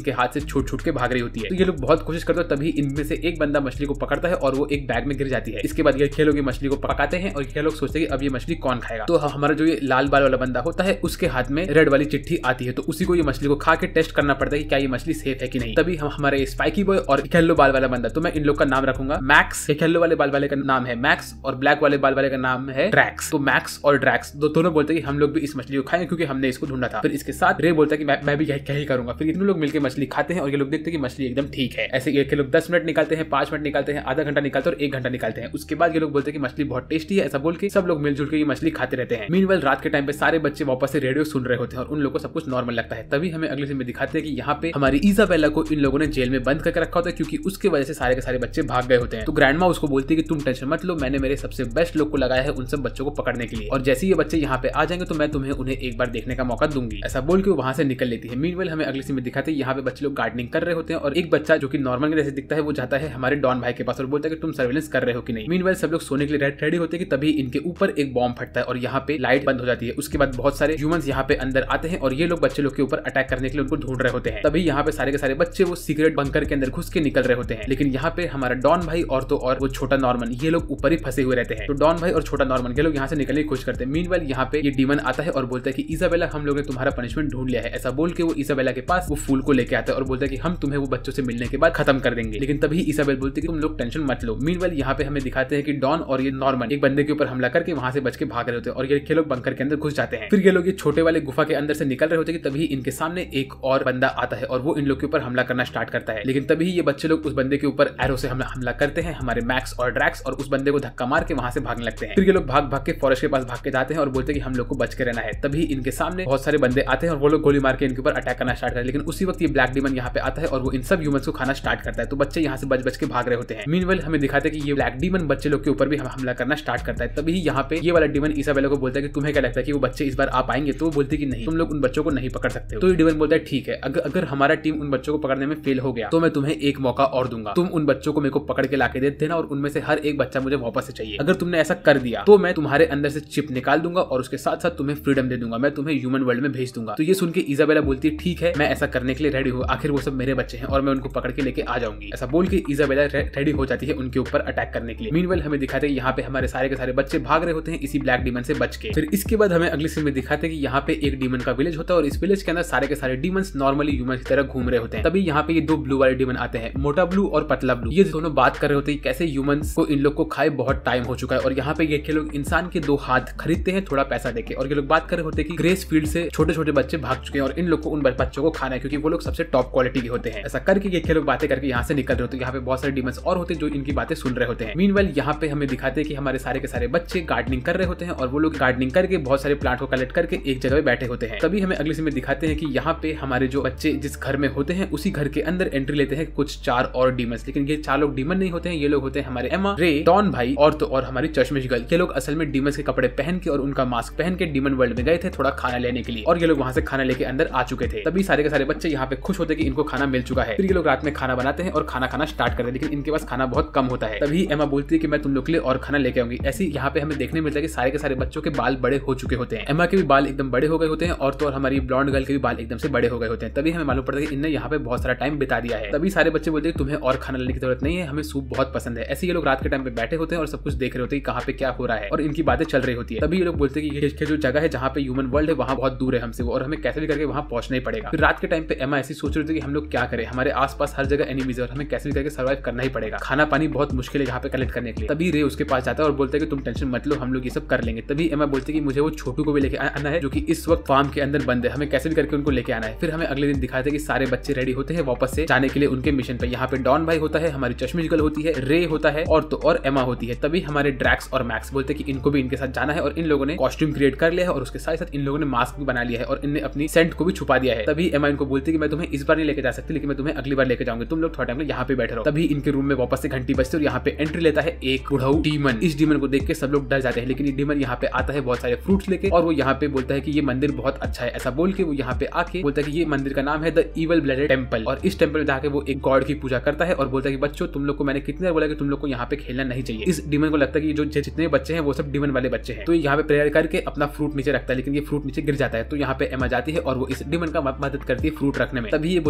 छूट छूट के भाग रही होती है। तो ये लोग बहुत कोशिश करते हैं, तभी इनमें से एक बंदा मछली को पकड़ता है और वो एक बैग में गिर जाती है। इसके बाद ये लोग ये मछली को पकाते हैं और ये लोग सोचते हैं कि अब ये मछली कौन खाएगा। तो हमारा जो ये लाल बाल वाला बंदा होता है उसके हाथ में रेड वाली चिट्ठी आती है, तो उसी को ये मछली को खा के टेस्ट करना पड़ता है कि क्या ये मछली सेफ है कि नहीं। तभी हम हमारे स्पाइकी बॉय और येलो बाल वाला बंदा, तो मैं इन लोग का नाम रखूंगा मैक्स। येलो वाले बाल वाले का नाम है मैक्स और ब्लैक वाले बाल वाले का नाम है ड्रैक्स। तो मैक्स और ड्रैक्स दोनों बोलते हैं कि हम लोग भी इस मछली को खाएंगे क्योंकि हमने इसको ढूंढा था। फिर इसके साथ रे बोलता है कि मैं भी क्या ही करूंगा। फिर इतने लोग मिलकर मछली खाते हैं और ये लोग देखते हैं कि मछली एकदम ठीक है। ऐसे ये लोग 10 मिनट निकालते हैं, 5 मिनट निकालते हैं, आधा घंटा निकालते हैं और 1 घंटा निकालते हैं। उसके बाद ये लोग बोलते हैं कि मछली बहुत टेस्टी है। ऐसा बोल के सब लोग मिलजुल के ये मछली खाते रहते हैं। मीनवाइल रात के टाइम पे सारे बच्चे वापस से रेडियो सुन रहे होते हैं और उन लोगों को सब कुछ नॉर्मल लगता है। तभी हमें अगले सीन में दिखाते हैं कि यहाँ पे हमारी इजाबेला को इन लोगों ने जेल में बंद करके रखा होता है क्योंकि उसकी वजह से सारे के सारे बच्चे भाग गए होते हैं। तो ग्रैंड माँ उसको बोलती है कि तुम टेंशन मत लो, मैंने मेरे सबसे बेस्ट लोग को लगाया है उन सब बच्चों को पकड़ने के लिए, और जैसे ही ये बच्चे यहाँ पे आ जाएंगे तो मैं तुम्हें उन्हें एक बार देखने का मौका दूंगी। ऐसा बोल के वो वहां से निकल लेती है। मीनवाइल हमें अगले सीन में दिखाते हैं यहाँ पे बच्चे लोग गार्डनिंग कर रहे होते हैं और एक बच्चा जो कि नॉर्मल जैसे दिखता है वो जाता है हमारे डॉन भाई के पास और बोलता है कि तुम सर्वेलेंस कर रहे हो कि नहीं। मीनवाइल सब लोग सोने के लिए रेडी होते हैं कि तभी इनके ऊपर एक बॉम्ब फटता है और यहाँ पे लाइट बंद हो जाती है। उसके बाद बहुत सारे ह्यूमंस यहाँ पे अंदर आते हैं और ये लोग बच्चे लोग के ऊपर अटैक करने के लिए उनको ढूंढ रहे होते हैं। तभी यहाँ पे सारे के सारे बच्चे वो सीक्रेट बंकर के अंदर घुस के निकल रहे होते हैं, लेकिन यहाँ पे हमारा डॉन भाई और तो और वो छोटा नॉर्मन ये लोग ऊपर ही फंसे हुए रहते हैं। तो डॉन भाई और छोटा नॉर्मन ये लोग यहाँ से निकलने की कोशिश करते हैं। मीनवाइल यहाँ पे ये डीमन आता है और बोलता है कि इजाबेला हम लोग ने तुम्हारा पनिशमेंट ढूंढ लिया है। ऐसा बोल के वो इजाबेला के पास वो फूल को लेके आता है और बोलता है कि हम तुम्हें वो बच्चों से मिलने के बाद खत्म कर देंगे। लेकिन तभी इजाबेल बोलती है कि तुम लोग टेंशन मत लो। मीनवाइल यहाँ पे हमें दिखाते हैं कि डॉन और ये नॉर्मन एक बंदे के ऊपर हमला करके वहां से बच के भाग रहे होते हैं और ये लोग बंकर के अंदर घुस जाते हैं। फिर ये लोग ये छोटे वाले गुफा के अंदर से निकल रहे होते हैं कि तभी इनके सामने एक और बंदा आता है और वो इन लोग के ऊपर हमला करना स्टार्ट करता है। लेकिन तभी ये बच्चे लोग उस बंदे के ऊपर एरो से हमला करते हैं, हमारे मैक्स और ड्रैक्स, और उस बंदे को धक्का मार के वहां से भागने लगते हैं। फिर ये लोग भाग भाग के फॉरेस्ट के पास भाग के जाते हैं और बोलते हैं कि हम लोग को बच के रहना है। तभी इनके सामने बहुत सारे बंदे आते हैं और वो लोग गोली मार के इनके ऊपर अटैक करना स्टार्ट करते हैं। लेकिन उसी वक्त ये ब्लैक डीमन यहाँ पे आता है और वो इन सब ह्यूमंस को खाना स्टार्ट करता है। तो बच्चे यहाँ से बच के भाग रहे होते हैं। मीनवाइल हमें दिखाते हैं कि ये ब्लैक डीमन बच्चे लोग के ऊपर भी हमला करना स्टार्ट करता है। तभी यहाँ पे ये वाला डीमन इजाबेला को बोलता है कि तुम्हें क्या लगता है कि वो बच्चे इस बार आ पाएंगे? तो वो बोलती है कि नहीं, तुम लोग उन बच्चों को नहीं पकड़ सकते हो। तो ये डीमन बोलता है ठीक है, अगर हमारा टीम उन बच्चों को पकड़ने में फेल हो गया तो मैं तुम्हें एक मौका और दूंगा। तुम उन बच्चों को मेरे को पकड़ के लाके दे देना और उनमें से हर एक बच्चा मुझे वापस से चाहिए। अगर तुमने ऐसा कर दिया तो मैं तुम्हारे अंदर से चिप निकाल दूंगा और उसके साथ साथ तुम्हें फ्रीडम दे दूंगा, मैं तुम्हें ह्यूमन वर्ल्ड में भेज दूंगा। तो ये सुन के इजाबेला बोलती है ठीक है, मैं ऐसा करने के लिए रेडी हूँ, आखिर वो सब मेरे बच्चे हैं और मैं उनको पकड़ के लेके आ जाऊंगी। ऐसा बोल के इजाबेला रेडी हो जाती है उनके ऊपर अटैक करने के लिए। मीनवाइल हमें दिखाते हैं यहाँ पे हमारे सारे के सारे बच्चे भाग रहे होते हैं इसी ब्लैक डीमन से बच के। फिर इसके बाद हमें अगली सीन में दिखाते हैं कि यहाँ पे एक डीमन का विलेज होता है और इस विलेज के अंदर सारे के सारे डीमंस नॉर्मली ह्यूमन की तरह घूम रहे होते हैं। तभी यहाँ पे ये दो ब्लू वाले डीमन आते हैं, मोटा ब्लू और पतला ब्लू। ये दोनों बात कर रहे होते हैं कैसे ह्यूमंस को इन लोग को खाए बहुत टाइम हो चुका है और यहाँ पे ये लोग इंसान के 2 हाथ खरीदते हैं थोड़ा पैसा देके। और ये लोग बात कर रहे होते हैं कि ग्रेस फील्ड से छोटे छोटे बच्चे भाग चुके हैं और इन लोग को उन बच्चों को खाना है क्योंकि वो लोग सबसे टॉप क्वालिटी के होते हैं। ऐसा करके ये लोग बातें करके यहाँ से निकल रहे होते हैं। यहाँ पे बहुत सारे डीमंस और होते हैं जो इनकी बातें सुन रहे होते हैं। मीनवाइल यहाँ पे हमें दिखाते हैं कि हमारे सारे के सारे बच्चे गार्डनिंग कर रहे होते हैं और वो लोग गार्डनिंग करके बहुत सारे प्लांट को कलेक्ट करके एक जगह पे बैठे होते हैं। तभी हमें अगले सीन में दिखाते हैं कि यहाँ पे हमारे जो बच्चे जिस घर में होते हैं उसी घर के अंदर एंट्री लेते हैं कुछ 4 और डीमंस। लेकिन ये 4 लोग डीमन नहीं होते हैं, ये लोग होते हैं हमारे एमा, रे, डॉन भाई और तो और हमारी चश्मिश गर्ल। ये लोग असल में डीमंस के कपड़े पहन के और उनका मास्क पहन के डीमन वर्ल्ड में गए थे थोड़ा खाना लेने के लिए और ये लोग वहां से खाना लेके अंदर आ चुके थे। तभी सारे के सारे बच्चे यहाँ पे खुश होते कि इनको खाना मिल चुका है। फिर ये लोग रात में खाना बनाते हैं और खाना खाना स्टार्ट करते हैं, लेकिन इनके पास खाना बहुत कम होता है। तभी एमा बोलती है कि मैं तुम लोग के लिए और खाना लेके आऊंगी। ऐसी यहाँ पे हमें देखने मिलता है कि सारे के सारे बच्चों के बाल बड़े हो चुके होते हैं। एमा के भी बाल एकदम बड़े हो गए होते हैं और तो और हमारी ब्लॉन्ड गर्ल के भी बाल एकदम से बड़े हो गए होते हैं। तभी हमें मालूम पड़ता है कि इनने यहाँ पे बहुत सारा टाइम बिता दिया है। तभी सारे बच्चे बोलते हैं तुम्हें और खाना लेने की जरूरत नहीं है, हमें सूप बहुत पसंद है। ऐसे ये लोग रात के टाइम पे बैठे होते हैं और सब कुछ देख रहे होते हैं कहाँ पे क्या हो रहा है और इनकी बातें चल रही होती है। तभी ये लोग बोलते हैं कि ये जो जगह है जहाँ पे ह्यूमन वर्ल्ड है वहाँ बहुत दूर है हमसे और हमें कैसे भी करके वहाँ पहुंचना ही पड़ेगा। फिर रात के टाइम पे एमा ऐसी सोच रही थी कि हम लोग क्या करें, हमारे आसपास हर जगह एनिमीज है और हमें कैसे भी करके सर्वाइव करना ही पड़ेगा, खाना पानी बहुत मुश्किल है यहाँ पे कलेक्ट करने के लिए। तभी रे उसके पास जाता है और बोलता है कि तुम टेंशन मत लो, हम लोग ये सब कर लेंगे। तभी एमा बोलती है कि मुझे वो छोटू को भी लेके आना है जो कि इस वक्त फार्म के अंदर बंद है, हमें कैसे भी करके उनको लेके आना है। फिर हमें अगले दिन दिखाते हैं कि सारे बच्चे रेडी होते हैं वापस से जाने के लिए उनके मिशन पे। यहाँ पे डॉन भाई होता है, हमारी चश्मिश गर्ल होती है, रे होता है और तो और एमा होती है। तभी हमारे ड्रैक्स और मैक्स बोलते हैं कि इनको भी इनके साथ जाना है और इन लोगों ने कॉस्ट्यूम क्रिएट कर लिया है और उसके साथ साथ इन लोगों ने मास्क भी बना लिया है और इनने अपनी सेंट को भी छुपा दिया है। तभी एमा इनको बोलती है कि मैं तुम्हें इस बार नहीं लेके जा सकती, लेकिन मैं तुम्हें अगली बार लेके जाऊंगी, तुम लोग थोड़ा टाइम यहाँ पे बैठे रहो। तभी इनके रूम में वापस से घंटी बजती है और यहाँ पे एंट्री लेता है एक बुढ़ऊ डीमन। इस डीमन को देख के सब लोग डर जाते हैं, लेकिन ये डीमन यहाँ पे आता है बहुत सारे फ्रूट्स लेके और वो यहाँ पे बोलता है कि ये मंदिर बहुत अच्छा है। ऐसा बोल के वो यहाँ पे आके बोलता है कि ये मंदिर का नाम है द इवल ब्लडेड टेम्पल और इस टेम्पल में जाके वो एक गॉड की पूजा करता है और बोलता है कि बच्चों तुम लोग को मैंने कितनी बार बोला कि तुम लोग को यहाँ पे खेलना नहीं चाहिए। इस डीमन को लगता है कि जो जितने बच्चे हैं वो सब डीमन वाले बच्चे हैं, तो यहाँ पे प्रेयर करके अपना फ्रूट नीचे रखता है, लेकिन ये फ्रूट नीचे गिर जाता है। तो यहाँ पे एमा जाती है और वो इस डीमन का मदद करती है फ्रूट रखने में। तभी ये बोलता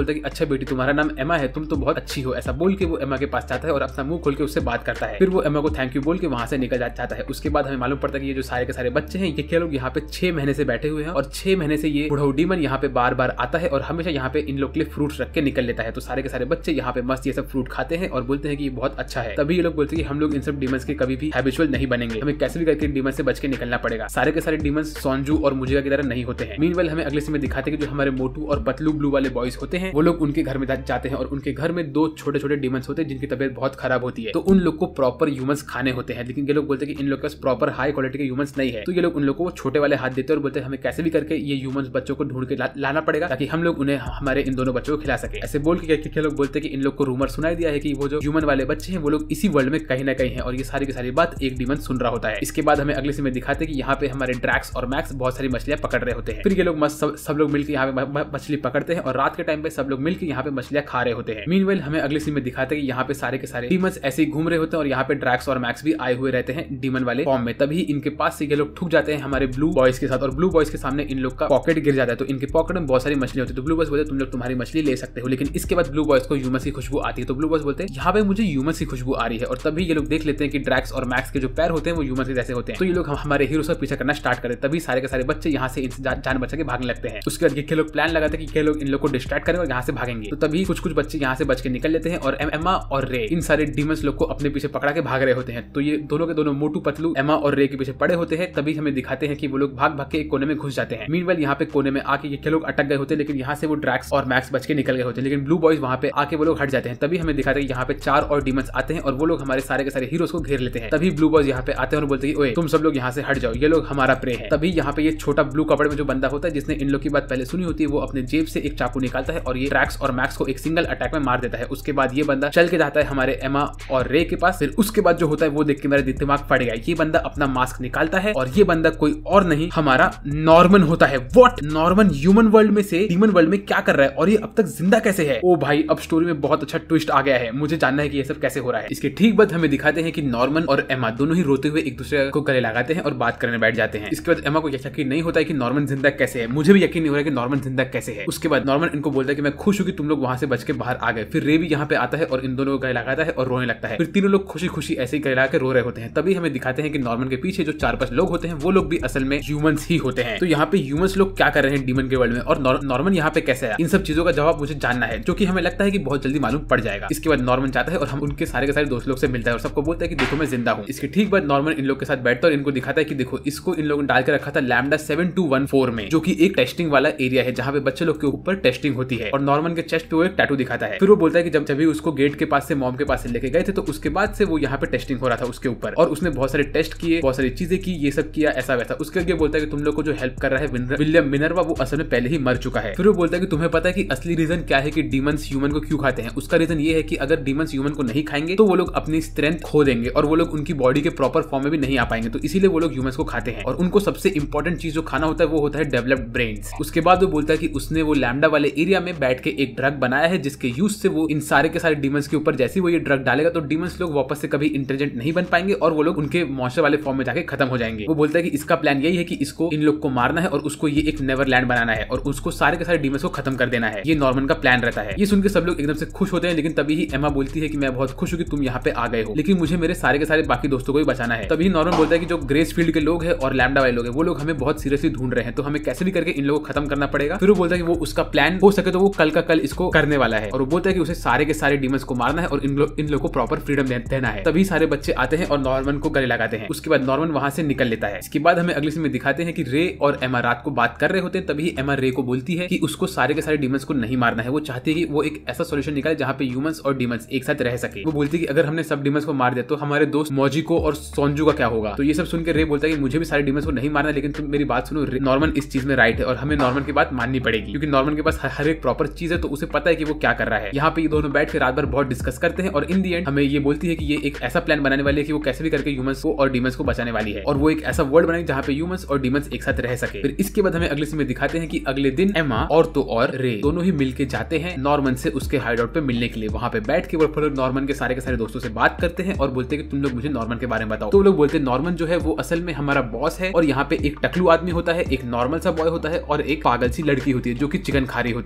बोलता है कि अच्छा बेटी तुम्हारा नाम एमा है, तुम तो बहुत अच्छी हो। ऐसा बोल के वो एमा के पास जाता है और अपना मुंह खोल के उससे बात करता है। फिर वो एमा को थैंक यू बोल के वहां से निकल जाता है। उसके बाद हमें मालूम पड़ता है कि ये जो सारे के सारे बच्चे हैं ये लोग यहाँ पे 6 महीने से बैठे हुए हैं और 6 महीने से ये बुढ़ऊ डीमन यहाँ पे बार बार आता है और हमेशा यहाँ पे इन लोग के लिए फ्रूट्स रख के निकल लेता है। तो सारे के सारे बच्चे यहाँ पे मस्त ये सब फ्रूट खाते हैं और बोलते हैं कि ये बहुत अच्छा है। तभी ये लोग बोलते हैं कि हम लोग इन सब डीमंस के कभी भी हैबिचुअल नहीं बनेंगे, हमें कैसे भी करके डीमन से बच के निकलना पड़ेगा। सारे के सारे डीमंस सोंजू और मुजिका की तरह नहीं होते हैं। मीनवाइल हमें अगले सीन में दिखाते हैं कि जो हमारे मोटू और पतलू ब्लू वाले बॉयज होते हैं वो लोग उनके घर में जाते हैं और उनके घर में 2 छोटे छोटे डीमंस होते हैं जिनकी तबीयत बहुत खराब होती है। तो उन लोग को प्रॉपर ह्यूमंस खाने होते हैं, लेकिन ये लोग बोलते हैं कि इन लोग के पास प्रॉपर हाई क्वालिटी के ह्यूमंस नहीं है। तो ये लोग उन लोग को छोटे वाले हाथ देते हैं और बोलते हैं हमें कैसे भी करके ये ह्यूमंस बच्चों को ढूंढ के लाना पड़ेगा ताकि हम लोग उन्हें हमारे इन दोनों बच्चों को खिला सके। ऐसे बोल के लोग बोलते हैं कि इन लोग को रूमर सुनाई दिया है कि वो जो ह्यूमन वाले बच्चे हैं वो लोग इसी वर्ल्ड में कहीं ना कहीं हैं और ये सारी की सारी बात एक डीमन सुन रहा होता है। इसके बाद हमें अगले सीन में दिखाते हैं कि यहाँ पे हमारे ड्रैक्स और मैक्स बहुत सारी मछलियां पकड़ रहे होते हैं। फिर ये लोग सब लोग मिलकर यहाँ पे मछली पकड़ते हैं और रात के टाइम पे सब लोग मिलकर यहाँ पे मछलियां खा रहे होते हैं। मीनवाइल हमें अगले सीन में दिखाते हैं कि यहाँ पे सारे के सारे डीमंस ऐसे ही घूम रहे होते हैं और यहाँ पे ड्रैक्स और मैक्स भी आए हुए रहते हैं डीमन वाले फॉर्म में। तभी इनके पास से ये लोग ठुक जाते हैं हमारे ब्लू बॉयज के साथ और ब्लू बॉयज के सामने इन लोग का पॉकेट गिर जाता है। तो इनके पॉकेट में बहुत सारी मछली होती है। तो ब्लू बॉयज बोलते तुम लोग तुम्हारी मछली ले सकते हो, लेकिन इसके बाद ब्लू बॉयज को ह्यूमंस की खुशबू आती है। तो ब्लू बॉयज बोलते हैं यहाँ पे मुझे ह्यूमंस की खुशबू आ रही है और तभी ये लोग देख लेते हैं कि ड्रैक्स और मैक्स के जो पैर होते हैं वो ह्यूमंस के जैसे होते हैं। तो ये लोग हमारे हीरो का पीछा करना स्टार्ट करते हैं। तभी सारे के सारे बच्चे यहाँ से इनसे जान बचा के भागने लगते हैं। उसके बाद ये लोग प्लान लगाते हैं कि ये लोग इन लोग को डिस्ट्रैक्ट करेंगे और यहाँ से भागेंगे। तो तभी कुछ बच्चे यहाँ से बच के निकल लेते हैं और एमा और रे इन सारे डीमंस लोग को अपने पीछे पकड़ा के भाग रहे होते हैं। तो ये दोनों के दोनों मोटू पतलू एमा और रे के पीछे पड़े होते हैं। तभी हमें दिखाते हैं कि वो लोग भाग भाग के एक कोने में घुस जाते हैं। मीनवाइल यहाँ पे कोने में आके ये लोग अटक गए होते हैं, लेकिन यहाँ से वो ड्रैक्स और मैक्स बच के निकल गए होते हैं। लेकिन ब्लू बॉयज वहाँ पे आके वो लोग हट जाते हैं। तभी हमें दिखाते हैं कि यहाँ पे 4 और डीमंस आते हैं और वो लोग हमारे सारे के सारे हीरोज को घेर लेते हैं। तभी ब्लू बॉयज यहाँ पे आते हैं और बोलते हैं ओए तुम सब लोग यहाँ से हट जाओ, ये लोग हमारा प्रे है। तभी यहाँ पे ये छोटा ब्लू कपड़े में जो बंदा होता है जिसने इन लोग की बात पहले सुनी होती है वो अपने जेब से एक चाकू निकालता है और ये ड्रैक्स और मैक्स को एक सिंगल अटैक में मार देता है। उसके बाद ये बंदा चल के जाता है हमारे एमा और रे के पास। फिर उसके बाद जो होता है वो देख के मेरा दिमाग फट गया। ये बंदा अपना मास्क निकालता है और ये बंदा कोई और नहीं हमारा नॉर्मन होता है। व्हाट, नॉर्मन ह्यूमन वर्ल्ड में से डीमन वर्ल्ड में क्या कर रहा है और ये अब तक जिंदा कैसे है? ओ भाई, अब स्टोरी में बहुत अच्छा ट्विस्ट आ गया है, मुझे जानना है कि ये सब कैसे हो रहा है। इसके ठीक बाद हमें दिखाते हैं कि नॉर्मन और एमा दोनों ही रोते हुए एक दूसरे को गले लगाते हैं और बात करने बैठ जाते हैं। इसके बाद एमा को यकीन नहीं होता है कि नॉर्मन जिंदा कैसे है। मुझे भी यकीन नहीं हो रहा है कि नॉर्मन जिंदा कैसे है। उसके बाद नॉर्मन इनको बोलता है कि मैं खुश हूं कि तुम लोग वहां से बच के बाहर आ गए। फिर रे भी यहाँ पे आता है और इन दोनों को गले लगाता है और रोने लगता है। फिर तीनों लोग खुशी खुशी ऐसे ही गले लगा के रो रहे होते हैं। तभी हमें दिखाते हैं कि नॉर्मन के पीछे जो 4-5 लोग होते हैं वो लोग भी असल में ह्यूमंस ही होते हैं। तो यहाँ पे ह्यूमंस लोग क्या कर रहे हैं डीमन के वर्ल्ड में और नॉर्मन यहाँ पे कैसे आया, इन सब चीजों का जवाब मुझे जानना है, जो कि हमें लगता है कि बहुत जल्दी मालूम पड़ जाएगा। इसके बाद नॉर्मन जाता है और हम उनके सारे के सारे दोस्त लोग से मिलता है और सबको बोलता है कि देखो मैं जिंदा हूँ। इसके ठीक बाद नॉर्मन इन लोग के साथ बैठता है और इनको दिखाता है कि देखो इसको इन लोगों ने डाल के रखा था लैम्डा 7214 में, जो कि एक टेस्टिंग वाला एरिया है जहाँ पे बच्चे लोग के ऊपर टेस्टिंग होती है। और नॉर्मन के चेस्ट पे वो एक टैटू दिखाता है। फिर वो बोलता है कि जब भी उसको गेट के पास से मॉम के पास से लेके गए थे तो उसके बाद से वो यहाँ पे टेस्टिंग हो रहा था उसके ऊपर और उसने बहुत सारे टेस्ट किए, बहुत सारी चीजें की, ये सब किया ऐसा वैसा। उसके आगे बोलता है कि तुम लोग को जो हेल्प कर रहा है विलियम मिनर्वा वो असल में पहले ही मर चुका है। फिर वो बोलता है कि तुम्हें पता है कि असली रीजन क्या है कि डीमंस ह्यूमन को क्यों खाते हैं? उसका रीजन ये है कि अगर डीमंस ह्यूमन को नहीं खाएंगे तो वो लोग अपनी स्ट्रेंथ खो देंगे और वो लोग उनकी बॉडी के प्रॉपर फॉर्म में भी नहीं आ पाएंगे। तो इसीलिए वो लोग ह्यूमंस को खाते हैं और उनको सबसे इंपॉर्टेंट चीज जो खाना होता है वो होता है डेवलप्ड ब्रेन्स। उसके बाद वो बोलता है कि उसने वो लैम्डा वाले एरिया में बैठ के एक ड्रग बनाया है जिसके यूज से वो इन सारे के सारे डीमंस के ऊपर जैसे वो ये ड्रग डालेगा तो डीमंस लोग वापस से कभी इंटेलिजेंट नहीं बन पाएंगे और वो लोग उनके मॉन्स्टर वाले फॉर्म में जाके खत्म हो जाएंगे। वो बोलता है कि इसका प्लान यही है कि इसको इन लोग को मारना है और उसको ये एक नेवरलैंड बनाना है और उसको सारे के सारे डीमंस को खत्म कर देना है। ये नॉर्मन का प्लान रहता है। ये सुन के सब लोग एकदम से खुश होते हैं, लेकिन तभी ही एमा बोलती है कि मैं बहुत खुश हूँ कि तुम यहाँ पे आ गए हो, लेकिन मुझे मेरे सारे के सारे बाकी दोस्तों को भी बचाना है। तभी नॉर्मन बोलता है कि जो ग्रेस फील्ड के लोग हैं और लैम्डा वाले लोग हैं वो लोग हमें बहुत सीरियसली ढूंढ रहे हैं, तो हमें कैसे भी करके इन लोगों को खत्म करना पड़ेगा। फिर वो बोलता है कि वो उसका प्लान हो सके तो वो कल का कल इसको करने वाला है और वो बोलता है कि उसे सारे के सारे डीमंस को मारना है और इन लोगों को प्रॉपर फ्रीडम देना है। तभी सारे बच्चे आते हैं और नॉर्मन को गले लगाते हैं। उसके बाद नॉर्मन वहां से निकल लेता है। इसके बाद हमें अगले सीन में दिखाते हैं कि रे और एमा रात को बात कर रहे होते हैं। तभी एमा रे को बोलती है कि उसको सारे के सारे डीमंस को नहीं मारना है, वो चाहती है कि वो एक ऐसा सॉल्यूशन निकाले जहाँ पे ह्यूमंस और डीमंस एक साथ रह सके। वो बोलती है कि अगर हमने सब डीमंस को मार दिया तो हमारे दोस्त मौजिको और सोंजू का क्या होगा। तो ये सब सुन के रे बोलता है कि मुझे भी सारे डीमंस को नहीं मारना, लेकिन तुम मेरी बात सुनो, नॉर्मन इस चीज में राइट है और हमें नॉर्मन की बात माननी पड़ेगी क्योंकि नॉर्मन के पास हर एक प्रॉपर चीज है, तो उसे पता है कि वो क्या कर रहा है। यहाँ पे ये दोनों बैठ के रात भर बहुत डिस्कस करते हैं और इन दी एंड हमें ये बोलती है कि ये एक ऐसा प्लान बनाने वाली है कि वो कैसे भी करके ह्यूमंस को और डीमंस को बचाने वाली है और वो एक ऐसा वर्ल्ड बनाएगी जहाँ पे ह्यूमंस और डीमंस एक साथ रह सके। फिर इसके बाद हमें अगले सीन में दिखाते हैं कि अगले दिन एमा और रे दोनों ही मिलके जाते हैं नॉर्मन से उसके हाइडआउट पे मिलने के लिए। वहाँ पे बैठ के वो लोग नॉर्मन के सारे दोस्तों से बात करते हैं और बोलते हैं कि तुम लोग मुझे नॉर्मन के बारे में बताओ। तो लोग बोलते हैं नॉर्मन जो है वो असल में हमारा बॉस है और यहाँ पे एक टकलू आदमी होता है, एक नॉर्मल सा बॉय होता है और एक पागल सी लड़की होती है जो कि चिकन खा रही होती है। ये लोग यहाँ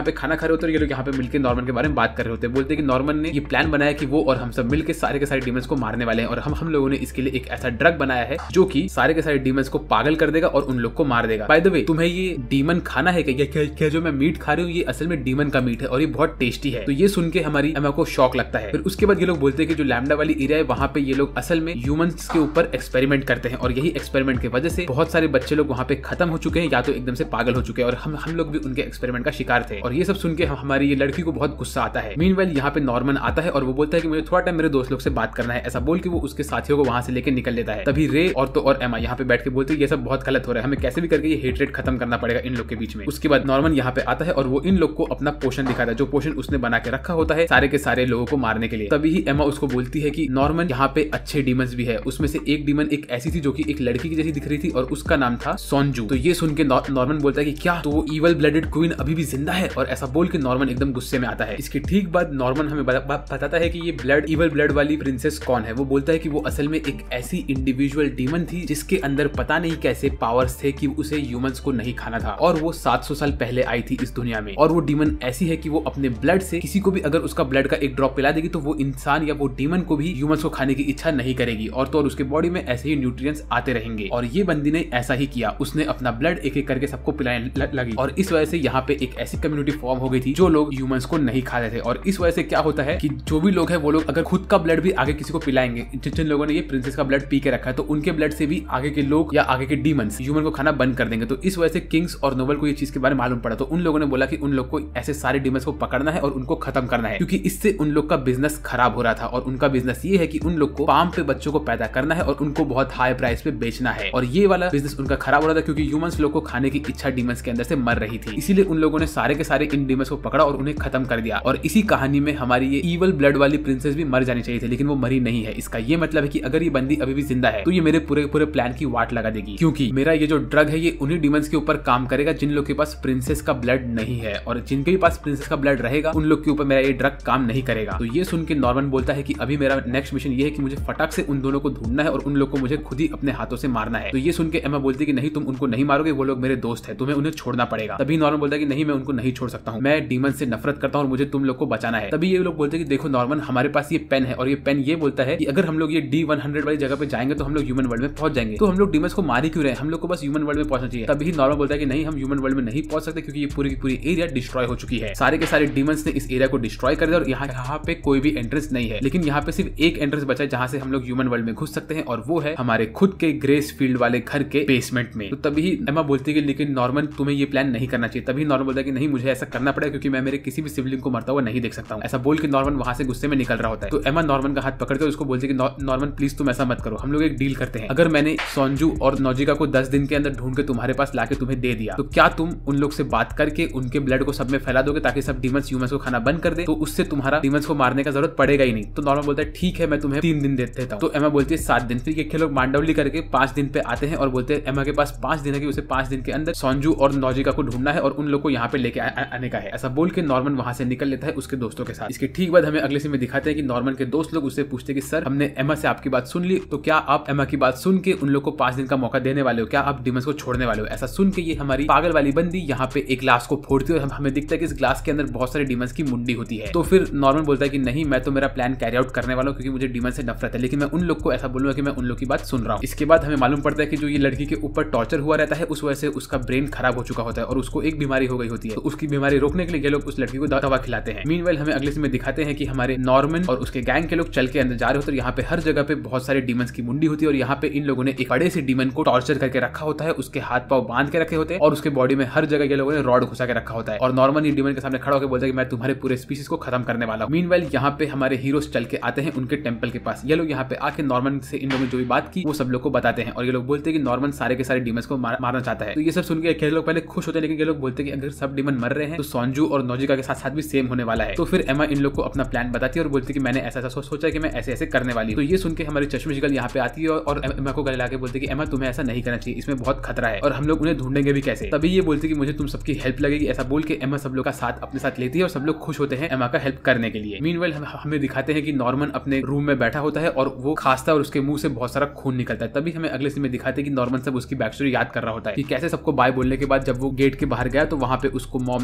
यहाँ पे खाना खा रहे होते हैं और ये लोग यहाँ पे मिलकर नॉर्मन के बारे में बात कर रहे होते हैं। बोलते हैं कि नॉर्मन ने ये प्लान बनाया कि वो और हम सब मिलकर सारे के सारे डीमंस को मारने वाले हैं और हम लोगों ने इसके लिए एक ऐसा ड्रग बनाया है जो कि सारे के सारे डीमंस को पागल कर देगा और उन लोग को मार देगा। बाय द वे, तुम्हें ये डीमन खाना है क्या? जो मैं मीट खा रही हूँ ये असल में डीमन का मीट है और ये बहुत टेस्टी है। तो ये सुन के हमारी एमा को शॉक लगता है। फिर उसके बाद ये लोग बोलते हैं कि जो लैम्डा वाली एरिया है वहाँ पे ये लोग असल में ह्यूमंस के ऊपर एक्सपेरिमेंट करते हैं और यही एक्सपेरिमेंट की वजह से बहुत सारे बच्चे लोग वहाँ पे खत्म हो चुके हैं या तो एकदम से पागल हो चुके हैं और हम लोग भी उनके एक्सपेरिमेंट का शिकार थे। और ये सब सुन के हमारी ये लड़की को बहुत गुस्सा आता है। मीनवाइल यहाँ पे नॉर्मन आता है और वो बोलता है कि मुझे थोड़ा टाइम मेरे दोस्त लोग से बात करना है। ऐसा बोल के वो उसके साथियों को वहां से लेकर निकल लेता है। तभी रे और एमा यहाँ पे बैठ के बोलते हैं ये सब बहुत गलत हो रहा है, हमें कैसे भी करके ये हेटरेट खत्म करना पड़ेगा इन लोग के बीच में। उसके बाद नॉर्मन यहाँ पे आता है और वो इन लोग को अपना पोषण दिखाता है, जो पोषण उसने बना के रखा होता है सारे के सारे लोगों को मारने के लिए। तभी ही एमा उसको बोलती है कि नॉर्मन यहाँ पे अच्छे डीमंस भी है, उसमें से एक डीमन एक ऐसी थी जो कि एक लड़की की जैसी दिख रही थी और उसका नाम था सोनजू। तो ये सुन के नॉर्मन बोलता है कि क्या तो वो ईवल ब्लडेड क्वीन अभी भी जिंदा है? और ऐसा बोल के नॉर्मन एकदम गुस्से में आता है। इसके ठीक बाद नॉर्मन हमें बताता है कि ये ब्लड ईवल ब्लड वाली प्रिंसेस कौन है। वो बोलता है कि वो असल में एक ऐसी इंडिविजुअल डीमन थी जिसके अंदर पता नहीं कैसे पावर्स थे कि उसे ह्यूमंस को नहीं खाना था और वो 700 साल पहले आई थी इस दुनिया में। और वो डीमन ऐसी है कि वो अपने ब्लड से किसी को भी अगर उसका ब्लड का एक ड्रॉप पिला देगी तो वो इंसान या वो डीमन को भी ह्यूमंस को खाने की इच्छा नहीं करेगी और तो और उसके बॉडी में ऐसे ही न्यूट्रिएंट्स आते रहेंगे। और ये बंदी ने ऐसा ही किया, उसने अपना ब्लड एक एक करके सबको पिलाने लगी और इस वजह से यहाँ पे एक ऐसी कम्युनिटी फॉर्म हो गई थी जो लोग ह्यूमंस को नहीं खा रहे थे। और इस वजह से क्या होता है कि जो भी लोग हैं वो लोग अगर खुद का ब्लड भी आगे किसी को पिलाएंगे, जिन लोगों ने ये प्रिंसेस का ब्लड पी के रखा है, तो उनके ब्लड से भी आगे के लोग या आगे के डीमंस ह्यूमन को खाना बंद कर देंगे। तो इस वजह से किंग्स और नोबल को ये चीज के बारे में मालूम पड़ा, तो उन लोगों ने बोला कि उन लोग को ऐसे सारे डीमंस को पकड़ना है और उनको खत्म करना है, क्योंकि इससे उन लोग का बिजनेस खराब हो रहा था। और उनका बिजनेस ये है कि उन लोग को फार्म पे बच्चों को पैदा करना है और उनको बहुत हाई प्राइस पे बेचना है। और ये वाला बिजनेस उनका खराब हो रहा था क्योंकि ह्यूमंस लोग को खाने की इच्छा डीमंस के अंदर से मर रही थी। इसीलिए उन लोगों ने सारे के सारे इन डीमंस को पकड़ा और उन्हें खत्म कर दिया। और इसी कहानी में हमारी ये ईवल ब्लड वाली प्रिंसेस भी मर जानी चाहिए थी, लेकिन वो मरी नहीं है। इसका ये मतलब है कि अगर ये बंदी अभी भी जिंदा है तो ये मेरे पूरे प्लान की वाट लगा देगी, क्योंकि मेरा ये जो ड्रग है ये उन्हीं डीमंस के ऊपर काम करेगा जिन लोग के पास प्रिंसेस का ब्लड नहीं है, और जिनके भी पास प्रिंसेस का ब्लड रहेगा उन लोग के ऊपर मेरा ये ड्रग काम नहीं करेगा। तो ये सुन के नॉर्मन बोलता है कि अभी मेरा नेक्स्ट मिशन ये है कि मुझे फटाक से उन दोनों को ढूंढना है और उन लोग को मुझे खुद ही अपने हाथों से मारना है। तो ये सुन के एमा बोलती है कि नहीं, तुम उनको नहीं मारोगे, वो लोग मेरे दोस्त है, तुम्हें उन्हें छोड़ना पड़ेगा। तभी नॉर्मन बोलता है कि नहीं, मैं उनको नहीं छोड़ सकता हूँ, मैं डीमन से नफरत करता हूँ और मुझे तुम लोग को बचाना है। तभी ये लोग बोलते हैं कि देखो नॉर्मन, हमारे पास ये पेन है और ये पेन ये बोलता है कि अगर हम लोग ये D100 वाली जगह पे जाएंगे तो हम लोग ह्यूमन वर्ल्ड में पहुंच जाएंगे, तो हम लोग डीमंस को मार ही क्यों रहे, हम लोग को बस ह्यूमन वर्ल्ड में पहुंचना चाहिए। तभी नॉर्मन बोलता है कि नहीं, हम ह्यूमन वर्ल्ड में नहीं पहुंच सकते क्योंकि ये पूरी की पूरी एरिया डिस्ट्रॉय हो चुकी है, सारे के सारे डीमंस ने इस एरिया को डिस्ट्रॉय कर दिया और यहाँ पे कोई भी एंट्रेंस नहीं है। लेकिन यहाँ पे सिर्फ एक एंट्रेंस बचा है जहाँ से हम लोग ह्यूमन वर्ल्ड में घुस सकते हैं और वो है हमारे खुद के ग्रेस फील्ड वाले घर के बेसमेंट में। तो तभी एमा बोलती है कि लेकिन नॉर्मन, तुम्हें ये प्लान नहीं करना चाहिए। तभी नॉर्मन बोलता है कि नहीं, मुझे ऐसा करना पड़ेगा क्योंकि मैं मेरे किसी भी सिबलिंग को मरता हुआ नहीं देख सकता हूँ। ऐसा बोल के नॉर्मन वहां से गुस्से में निकल रहा होता है। तो एमा नॉर्मन का हाथ पकड़ते उसको बोलती है कि नॉर्मन प्लीज तुम ऐसा मत करो, हम लोग एक डील करते हैं। अगर मैंने सोनजू और नौजिका को 10 दिन के अंदर ढूंढ के तुम्हारे पास लाके तुम्हें दे दिया, तो क्या तुम उन लोग से बात करके उनके ब्लड को सब में फैला दोगे ताकि सब डीमंस ह्यूमंस को खाना बंद कर दे, तो उससे तुम्हारा डीमंस को मारने का जरूरत पड़ेगा ही नहीं। तो नॉर्मन बोलता है ठीक है, मैं तुम्हें 3 दिन दे देता हूं। तो एमा बोलती है 7 दिन। फिर ये लोग मांडवली करके 5 दिन पे आते हैं और बोलते हैं एमा के पास 5 दिन है कि उसे 5 दिन के अंदर सोनजू और नौजिका को ढूंढना है और उन लोग को यहाँ पे लेके आने का है। ऐसा बोल के नॉर्मन वहां से निकल लेता है उसके दोस्तों के साथ। इसके ठीक बाद हमें अगले सीन में दिखाते हैं कि नॉर्मन के दोस्त लोग उससे पूछते हैं कि सर, हमने एमा से आपकी बात सुन ली, तो क्या आप एमा की बात सुन के उन लोग को 5 दिन का मौका देने वाले हो, क्या आप डीमंस को छोड़ने वाले हो? ऐसा सुन के ये हमारी पागल वाली बंदी यहाँ पे एक ग्लास को फोड़ती है और हमें दिखता है कि इस ग्लास के अंदर बहुत सारे डीमंस की मुंडी होती है। तो फिर नॉर्मन बोलता है कि नहीं, मैं तो मेरा प्लान कैरी आउट करने वाला हूँ क्योंकि मुझे डीमन से नफरत है, लेकिन मैं उन लोग को ऐसा बोलूंगा कि मैं उन लोग की बात सुन रहा हूँ। इसके बाद हमें मालूम पड़ता है कि जो ये लड़की के ऊपर टॉर्चर हुआ रहता है उस वजह से उसका ब्रेन खराब हो चुका होता है और उसको एक बीमारी हो गई होती है। तो उसकी बीमारी रोकने के लिए ये लोग उस लड़की को दवा खिलाते हैं। मीनवाइल हमें अगले सीन में दिखाते हैं कि हमारे नॉर्मन और उसके गैंग के लोग चल के अंदर जा रहे होते हैं। यहाँ पे हर जगह पे बहुत सारे डीमंस की मुंडी होती है और यहाँ पे इन लोगों ने एक बड़े से डीमन को टॉर्चर करके रखा होता है, उसके हाथ पांव बांध के रखे होते हैं और उसके बॉडी में हर जगह ये लोगों ने रॉड घुसा के रखा होता है। और नॉर्मन ये डीमन के सामने खड़ा होकर बोलता है कि मैं तुम्हारे पूरे स्पीशीज को खत्म करने वाला हूं। मीनवाइल यहाँ पे हमारे हीरोज चल के आते हैं उनके टेंपल के पास। ये लोग यहाँ पे आके नॉर्मन से इन लोगों ने जो भी बात की वो सब लोग को बताते हैं और ये लोग बोलते हैं कि नॉर्मन सारे के सारे डीमंस को मारना चाहता है। तो ये सब सुन के लोग पहले खुश होते हैं, लेकिन ये लोग बोलते हैं कि अगर सब डीमन मर रहे हैं तो सोनजू और नौजिका के साथ भी सेम होने वाला है। तो फिर एमा इन लोग को अपना प्लान बताती है और बोलती है कि मैंने ऐसा सोचा कि मैं ऐसे ऐसे करने वाली हूं। तो ये सुन के हमारी चश्मिश गर्ल यहाँ पे आती है और एमा को गले लाके बोलती है कि एमा, तुम्हें ऐसा नहीं करना चाहिए, इसमें बहुत खतरा है और हम लोग उन्हें ढूंढेंगे भी कैसे। तभी ये बोलती है कि मुझे तुम सबकी हेल्प लगेगी। ऐसा बोल के एमा सब लोग का साथ अपने साथ लेती है और सब लोग खुश होते हैं एमा का हेल्प करने के लिए। मीनवाइल हमें दिखाते हैं कि नॉर्मन अपने रूम में बैठा होता है और वो खांसता है और उसके मुंह से बहुत सारा खून निकलता है। तभी हमें अगले सीन में दिखाते हैं कि नॉर्मन सब उसकी बैक स्टोरी याद कर रहा होता है कि कैसे सबको बाय बोलने के बाद जब वो गेट के बाहर गया तो वहां पे उसको मॉम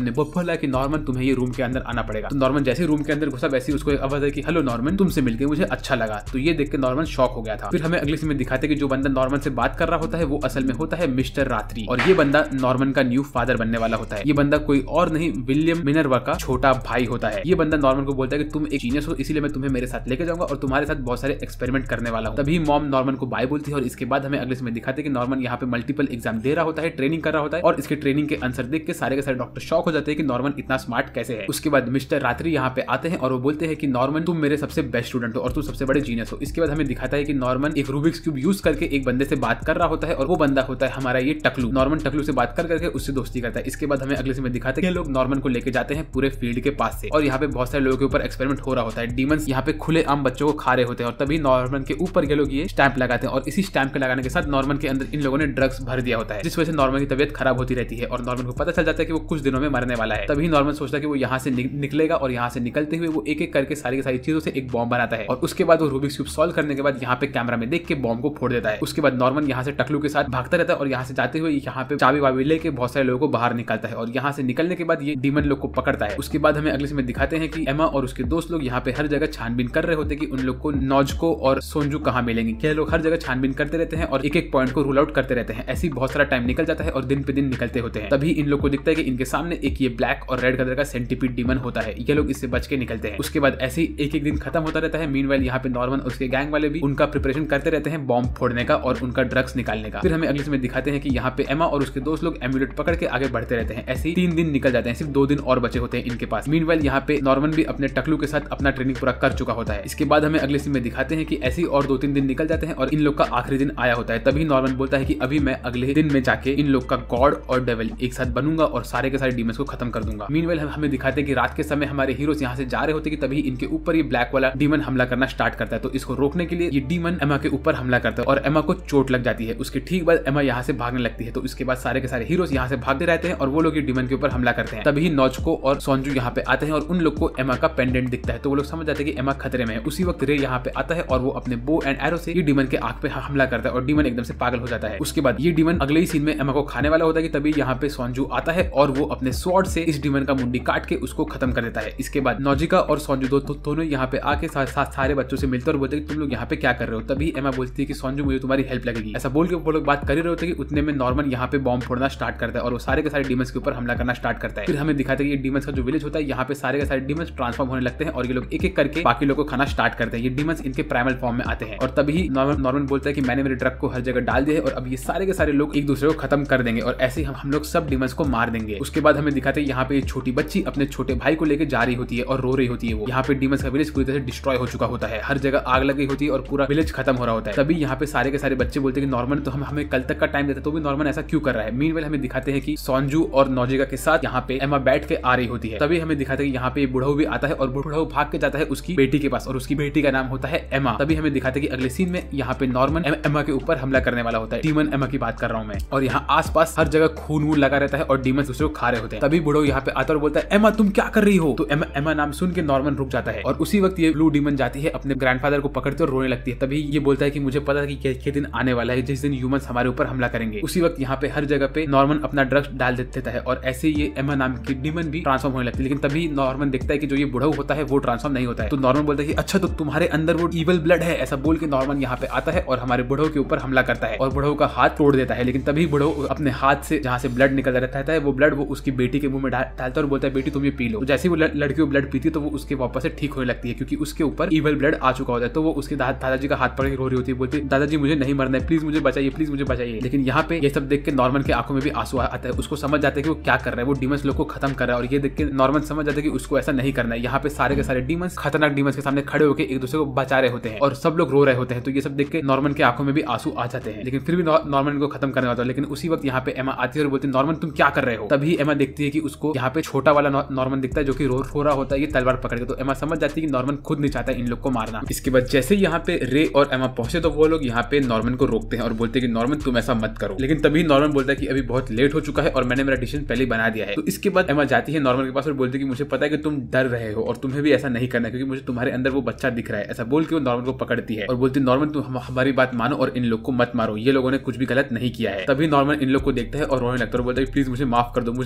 सामने बोला कि नॉर्मन तुम्हें ये रूम के अंदर आना पड़ेगा। तो नॉर्मन जैसे रूम के अंदर घुसा वैसे उसको एक आवाज है कि हेलो नॉर्मन, तुमसे मिलकर मुझे अच्छा लगा। तो ये देख के नॉर्मन शॉक हो गया था। फिर हमें अगले सीन में दिखाते कि जो बंदा नॉर्मन से बात कर रहा होता है वो असल में होता है मिस्टर रात्रि, और ये बंदा नॉर्मन का न्यू फादर बनने वाला होता है। ये बंदा कोई और नहीं विलियम मिनर्वा का छोटा भाई होता है। ये बंदा नॉर्मन को बोलता है कि तुम एक जीनियस हो, इसीलिए मैं तुम्हें मेरे साथ लेके जाऊंगा और तुम्हारे साथ बहुत सारे एक्सपेरिमेंट करने वाला हूं। तभी मॉम नॉर्मन को बाय बोलती है और इसके बाद हमें अगले सीन में दिखाते कि नॉर्मन यहाँ पे मल्टीपल एग्जाम दे रहा होता है, ट्रेनिंग कर रहा होता है, और इसके ट्रेनिंग के आंसर देख के सारे डॉक्टर शॉक हो जाते हैं कि नॉर्मन इतना स्मार्ट कैसे है। उसके बाद मिस्टर रात्रि यहाँ पे आते हैं और वो बोलते हैं कि नॉर्मन तुम मेरे सबसे बेस्ट स्टूडेंट हो और तुम सबसे बड़े जीनियस हो। इसके बाद हमें दिखाता है कि नॉर्मन एक रूबिक्स क्यूब यूज करके एक बंदे से बात कर रहा होता है और वो बंदा होता है हमारा ये टकलू। नॉर्मन टकलू से बात करके उससे दोस्ती करता है। इसके बाद हमें अगले सीन में दिखाते हैं कि लोग नॉर्मन को लेके जाते हैं पूरे फील्ड के पास से, और यहाँ पे बहुत सारे लोगों के ऊपर एक्सपेरिमेंट हो रहा होता है। डीमंस यहाँ पे खुले आम बच्चों को खा रहे होते हैं और तभी नॉर्मन के ऊपर ये लोग ये स्टैंप लगाते हैं और इसी स्टैंप के लगाने के साथ नॉर्मन के अंदर इन लोगों ने ड्रग्स भर दिया होता है, जिस वजह से नॉर्मन की तबियत खराब होती रहती है और नॉर्मन को पता चल जाता है कि वो कुछ दिनों में मरने वाला है। तभी नॉर्मन सोचता है कि वो यहाँ से निकलेगा और यहाँ से निकलते हुए वो एक एक करके सारी की सारी चीजों से एक बॉम्ब बनाता है और उसके बाद वो रूबिक्स क्यूब सॉल्व करने के बाद यहाँ पे कैमरा में देख के बॉम्ब को फोड़ देता है। उसके बाद नॉर्मन यहाँ से टकलू के साथ भागता रहता है और यहाँ से जाते हुए यहाँ पे चाबी वाबी लेके बहुत सारे लोगों को बाहर निकालता है और यहाँ से निकलने के बाद ये डीमन लोग को पकड़ता है। उसके बाद हमें अगले सीन में दिखाते हैं कि एमा और उसके दोस्त लोग यहाँ पे हर जगह छानबीन कर रहे होते हैं कि उन लोग को नॉजको और सोंजू कहाँ मिलेंगे। क्या लोग हर जगह छानबीन करते रहते हैं और एक एक पॉइंट को रूल आउट करते रहते हैं। ऐसे बहुत सारा टाइम निकल जाता है और दिन पे दिन निकलते होते हैं। तभी इन लोग को दिखता है कि इनके सामने एक ये ब्लैक और रेड कलर का सेंटीपीड डीमन होता है। ये लोग इससे बच के निकलते हैं। उसके बाद ऐसे ही एक एक दिन खत्म होता रहता है। मीनवाइल यहाँ पे नॉर्मन और उसके गैंग वाले भी उनका प्रिपरेशन करते रहते हैं बॉम्ब फोड़ने का और उनका ड्रग्स निकालने का। फिर हमें अगले में दिखाते हैं कि यहाँ पे एमा और उसके दोस्त लोग एम्यूलेट पकड़ के आगे बढ़ते रहते हैं। ऐसे ही 3 दिन निकल जाते हैं, सिर्फ 2 दिन और बचे होते हैं इनके पास। मीनवाइल यहाँ पे नॉर्मन भी अपने टकलू के साथ अपना ट्रेनिंग पूरा कर चुका होता है। इसके बाद हमें अगले सीन में दिखाते हैं कि ऐसे ही और 2-3 दिन निकल जाते हैं और इन लोग का आखिरी दिन आया होता है। तभी नॉर्मन बोलता है कि अभी मैं अगले दिन में जाके इन लोग का गॉड और डेविल एक साथ बनूंगा और सारे के सारे डीमंस को खत्म कर दूंगा। मीनवाइल हमें दिखाते हैं कि रात के समय हमारे हीरोज यहाँ से जा रहे होते हैं कि तभी इनके ऊपर ये ब्लैक वाला डीमन हमला करना स्टार्ट करता है। तो इसको रोकने के लिए ये डीमन एमा के ऊपर हमला करता है और एमा को चोट लग जाती है। उसके ठीक बाद एमा यहाँ से भागने लगती है। तो इसके बाद सारे के सारे हीरोज यहाँ से भागते रहते हैं और वो लोग ये डीमन के ऊपर हमला करते हैं। तभी नॉजको और सोंजू यहाँ पे आते हैं और उन लोग को एमा का पेंडेंट दिखता है। तो वो लोग समझ जाते हैं कि एमा खतरे में है। उसी वक्त रे यहाँ पे आता है और वो अपने बो एंड एरो से ये डीमन के आंख पे हमला करता है और डीमन एकदम से पागल हो जाता है। उसके बाद ये डीमन अगले ही सीन में एमा को खाने वाला होता है कि तभी यहाँ पे सोंजू आता है और वो अपने स्वॉर्ड से इस डीमन का मुंडी काट के उसको खत्म कर देता है। इसके बाद नॉजिका और सोंजू दोनों यहाँ पे आके सारे बच्चों से मिलते और बोलते हैं कि तुम लोग यहाँ पे क्या कर रहे हो। तभी एमा बोलती है कि सोंजू मुझे तुम्हारी हेल्प लगेगी। ऐसा बोल के वो लोग बात कर ही रहे होते हैं कि उतने में नॉर्मन यहाँ पे बॉम्ब फोड़ना स्टार्ट करता है और वो सारे के सारे डीमंस के ऊपर हमला करना स्टार्ट करता है। फिर हमें दिखाते हैं कि ये डीमंस का जो विलेज होता है यहाँ पे सारे के सारे डीमंस ट्रांसफॉर्म होने लगते हैं और ये लोग एक एक करके बाकी लोगों को खाना स्टार्ट करते हैं। ये डीमंस इनके प्राइमल फॉर्म में आते हैं और तभी नॉर्मन बोलता है कि मैंने मेरे ड्रग को हर जगह डाल दिया है और अब ये सारे के सारे लोग एक दूसरे को खत्म कर देंगे और ऐसे ही हम लोग सब डीमंस को मार देंगे। उसके बाद हमें दिखाते हैं यहाँ पे छोटी बच्ची अपने छोटे भाई को लेकर जा रही होती है और रो रही होती है। वो यहाँ पे डीमंस का विलेज पूरी तरह से डिस्ट्रॉय हो चुका होता है, हर जगह आग लगी होती है और पूरा विलेज खत्म हो रहा होता है। तभी यहाँ पे सारे के सारे बच्चे बोलते हैं कि नॉर्मन तो हमें कल तक का टाइम देता, तो भी नॉर्मन ऐसा क्यों कर रहा है। मीनवाइल हमें दिखाते हैं कि सोंजू और नॉजिका के साथ यहाँ पे एमा बैठ के आ रही होती है। तभी हमें दिखाते हैं कि यहाँ पे बुढ़ऊ भी आता है और बुढ़ऊ भाग के जाता है उसकी बेटी के पास और उसकी बेटी का नाम होता है एमा। तभी हमें दिखाते हैं कि अगले सीन में यहाँ पे नॉर्मन एमा के ऊपर हमला करने वाला होता है। डीमन एमा की बात कर रहा हूँ मैं, और यहाँ आसपास हर जगह खून वून लगा रहता है और डीमन दूसरे को खा रहे होते हैं। तभी बुढ़ऊ यहाँ पे आता और बोलता है एमा तुम क्या कर रही हो। तो एमा नाम सुन के नॉर्मन रुक जाता है और उसी वक्त ये ब्लू डीमन जाती है अपने ग्रैंडफादर को पकड़ते और रोने लगती है। तभी ये बोलता है कि मुझे पता था कि क्या दिन आने वाला है जिस दिन ह्यूमंस हमारे ऊपर हमला करेंगे। उसी वक्त यहाँ पे हर जगह पे नॉर्मन अपना ड्रग्स डाल देता है और ऐसे ये एमा नाम की डीमन भी ट्रांसफॉर्म होने लगती है। लेकिन तभी नॉर्मन देखता है कि जो ये बुढ़ऊ होता है वो ट्रांसफॉर्म नहीं होता है। तो नॉर्मन बोलता है कि अच्छा तो तुम्हारे अंदर वो इविल ब्लड है। ऐसा बोल के नॉर्मन यहाँ पे आता है और हमारे बुढ़ऊ के ऊपर हमला करता है और बुढ़ऊ का हाथ तोड़ देता है। लेकिन तभी बुढ़ऊ अपने हाथ से जहाँ से ब्लड निकल रहता है वो ब्लड वो उसकी बेटी के मुंह में डालता है और बोलता है बेटी तुम ये पी लो। तो जैसे वो लड़की ब्लड पीती है तो वो उसके वापस से ठीक होने लगती है क्योंकि उसके ऊपर इविल ब्लड आ चुका होता है। तो वो उसके दादाजी का हाथ पकड़ के रो रही होती है, बोलती दादाजी मुझे नहीं मरना है, प्लीज मुझे बचाइए, प्लीज मुझे बचाइए। लेकिन यहाँ पे ये सब देख के नॉर्मन के आंखों में भी आंसू आता है। उसको समझ जाता है कि वो क्या कर रहा है, वो डीमंस लोग को खत्म कर रहा है और ये देख के नॉर्मन समझ जाता है कि उसको ऐसा नहीं करना है। यहाँ पे सारे के सारे डीमंस खतरनाक डीमंस के सामने खड़े होकर एक दूसरे को बचा रहे होते हैं और सब लोग रो रहे होते हैं। तो ये सब देख के नॉर्मन के आंखों में भी आंसू आ जाते हैं, लेकिन फिर भी नॉर्मन को खत्म करने वाला है। लेकिन उसी वक्त यहाँ पे एमा आती है और बोलती है नॉर्मन तुम क्या कर रहे हो। तभी एमा देखती है कि उसको यहाँ पे छोटा वाला नॉर्मन दिखता है जो कि रो रहा होता है ये तलवार पकड़ के। तो एमा समझ जाती है कि नॉर्मन खुद नहीं चाहता इन लोग को मारना। इसके बाद जैसे यहाँ पे रे और एमा पहुंचे तो वो लोग यहाँ पे नॉर्मन को रोकते हैं और बोलते हैं कि नॉर्मन तुम ऐसा मत करो। लेकिन तभी नॉर्मन बोलता है कि अभी बहुत लेट हो चुका है और मैंने मेरा डिसीजन पहले बना दिया है। तो इसके बाद एमा जाती है नॉर्मन के पास और बोलती है कि मुझे पता है कि तुम डर रहे हो और तुम्हें भी ऐसा नहीं करना क्योंकि मुझे तुम्हारे अंदर वो बच्चा दिख रहा है। ऐसा बोल के वो नॉर्मन को पकड़ती है और बोलती है नॉर्मन तुम हमारी बात मानो और इन लोग को मत मारो, ये लोगों ने कुछ भी गलत नहीं किया है। तभी नॉर्मन इन लोग को देखता है और रोने लगता है और बोलता है प्लीज मुझे माफ कर दो, मुझे बस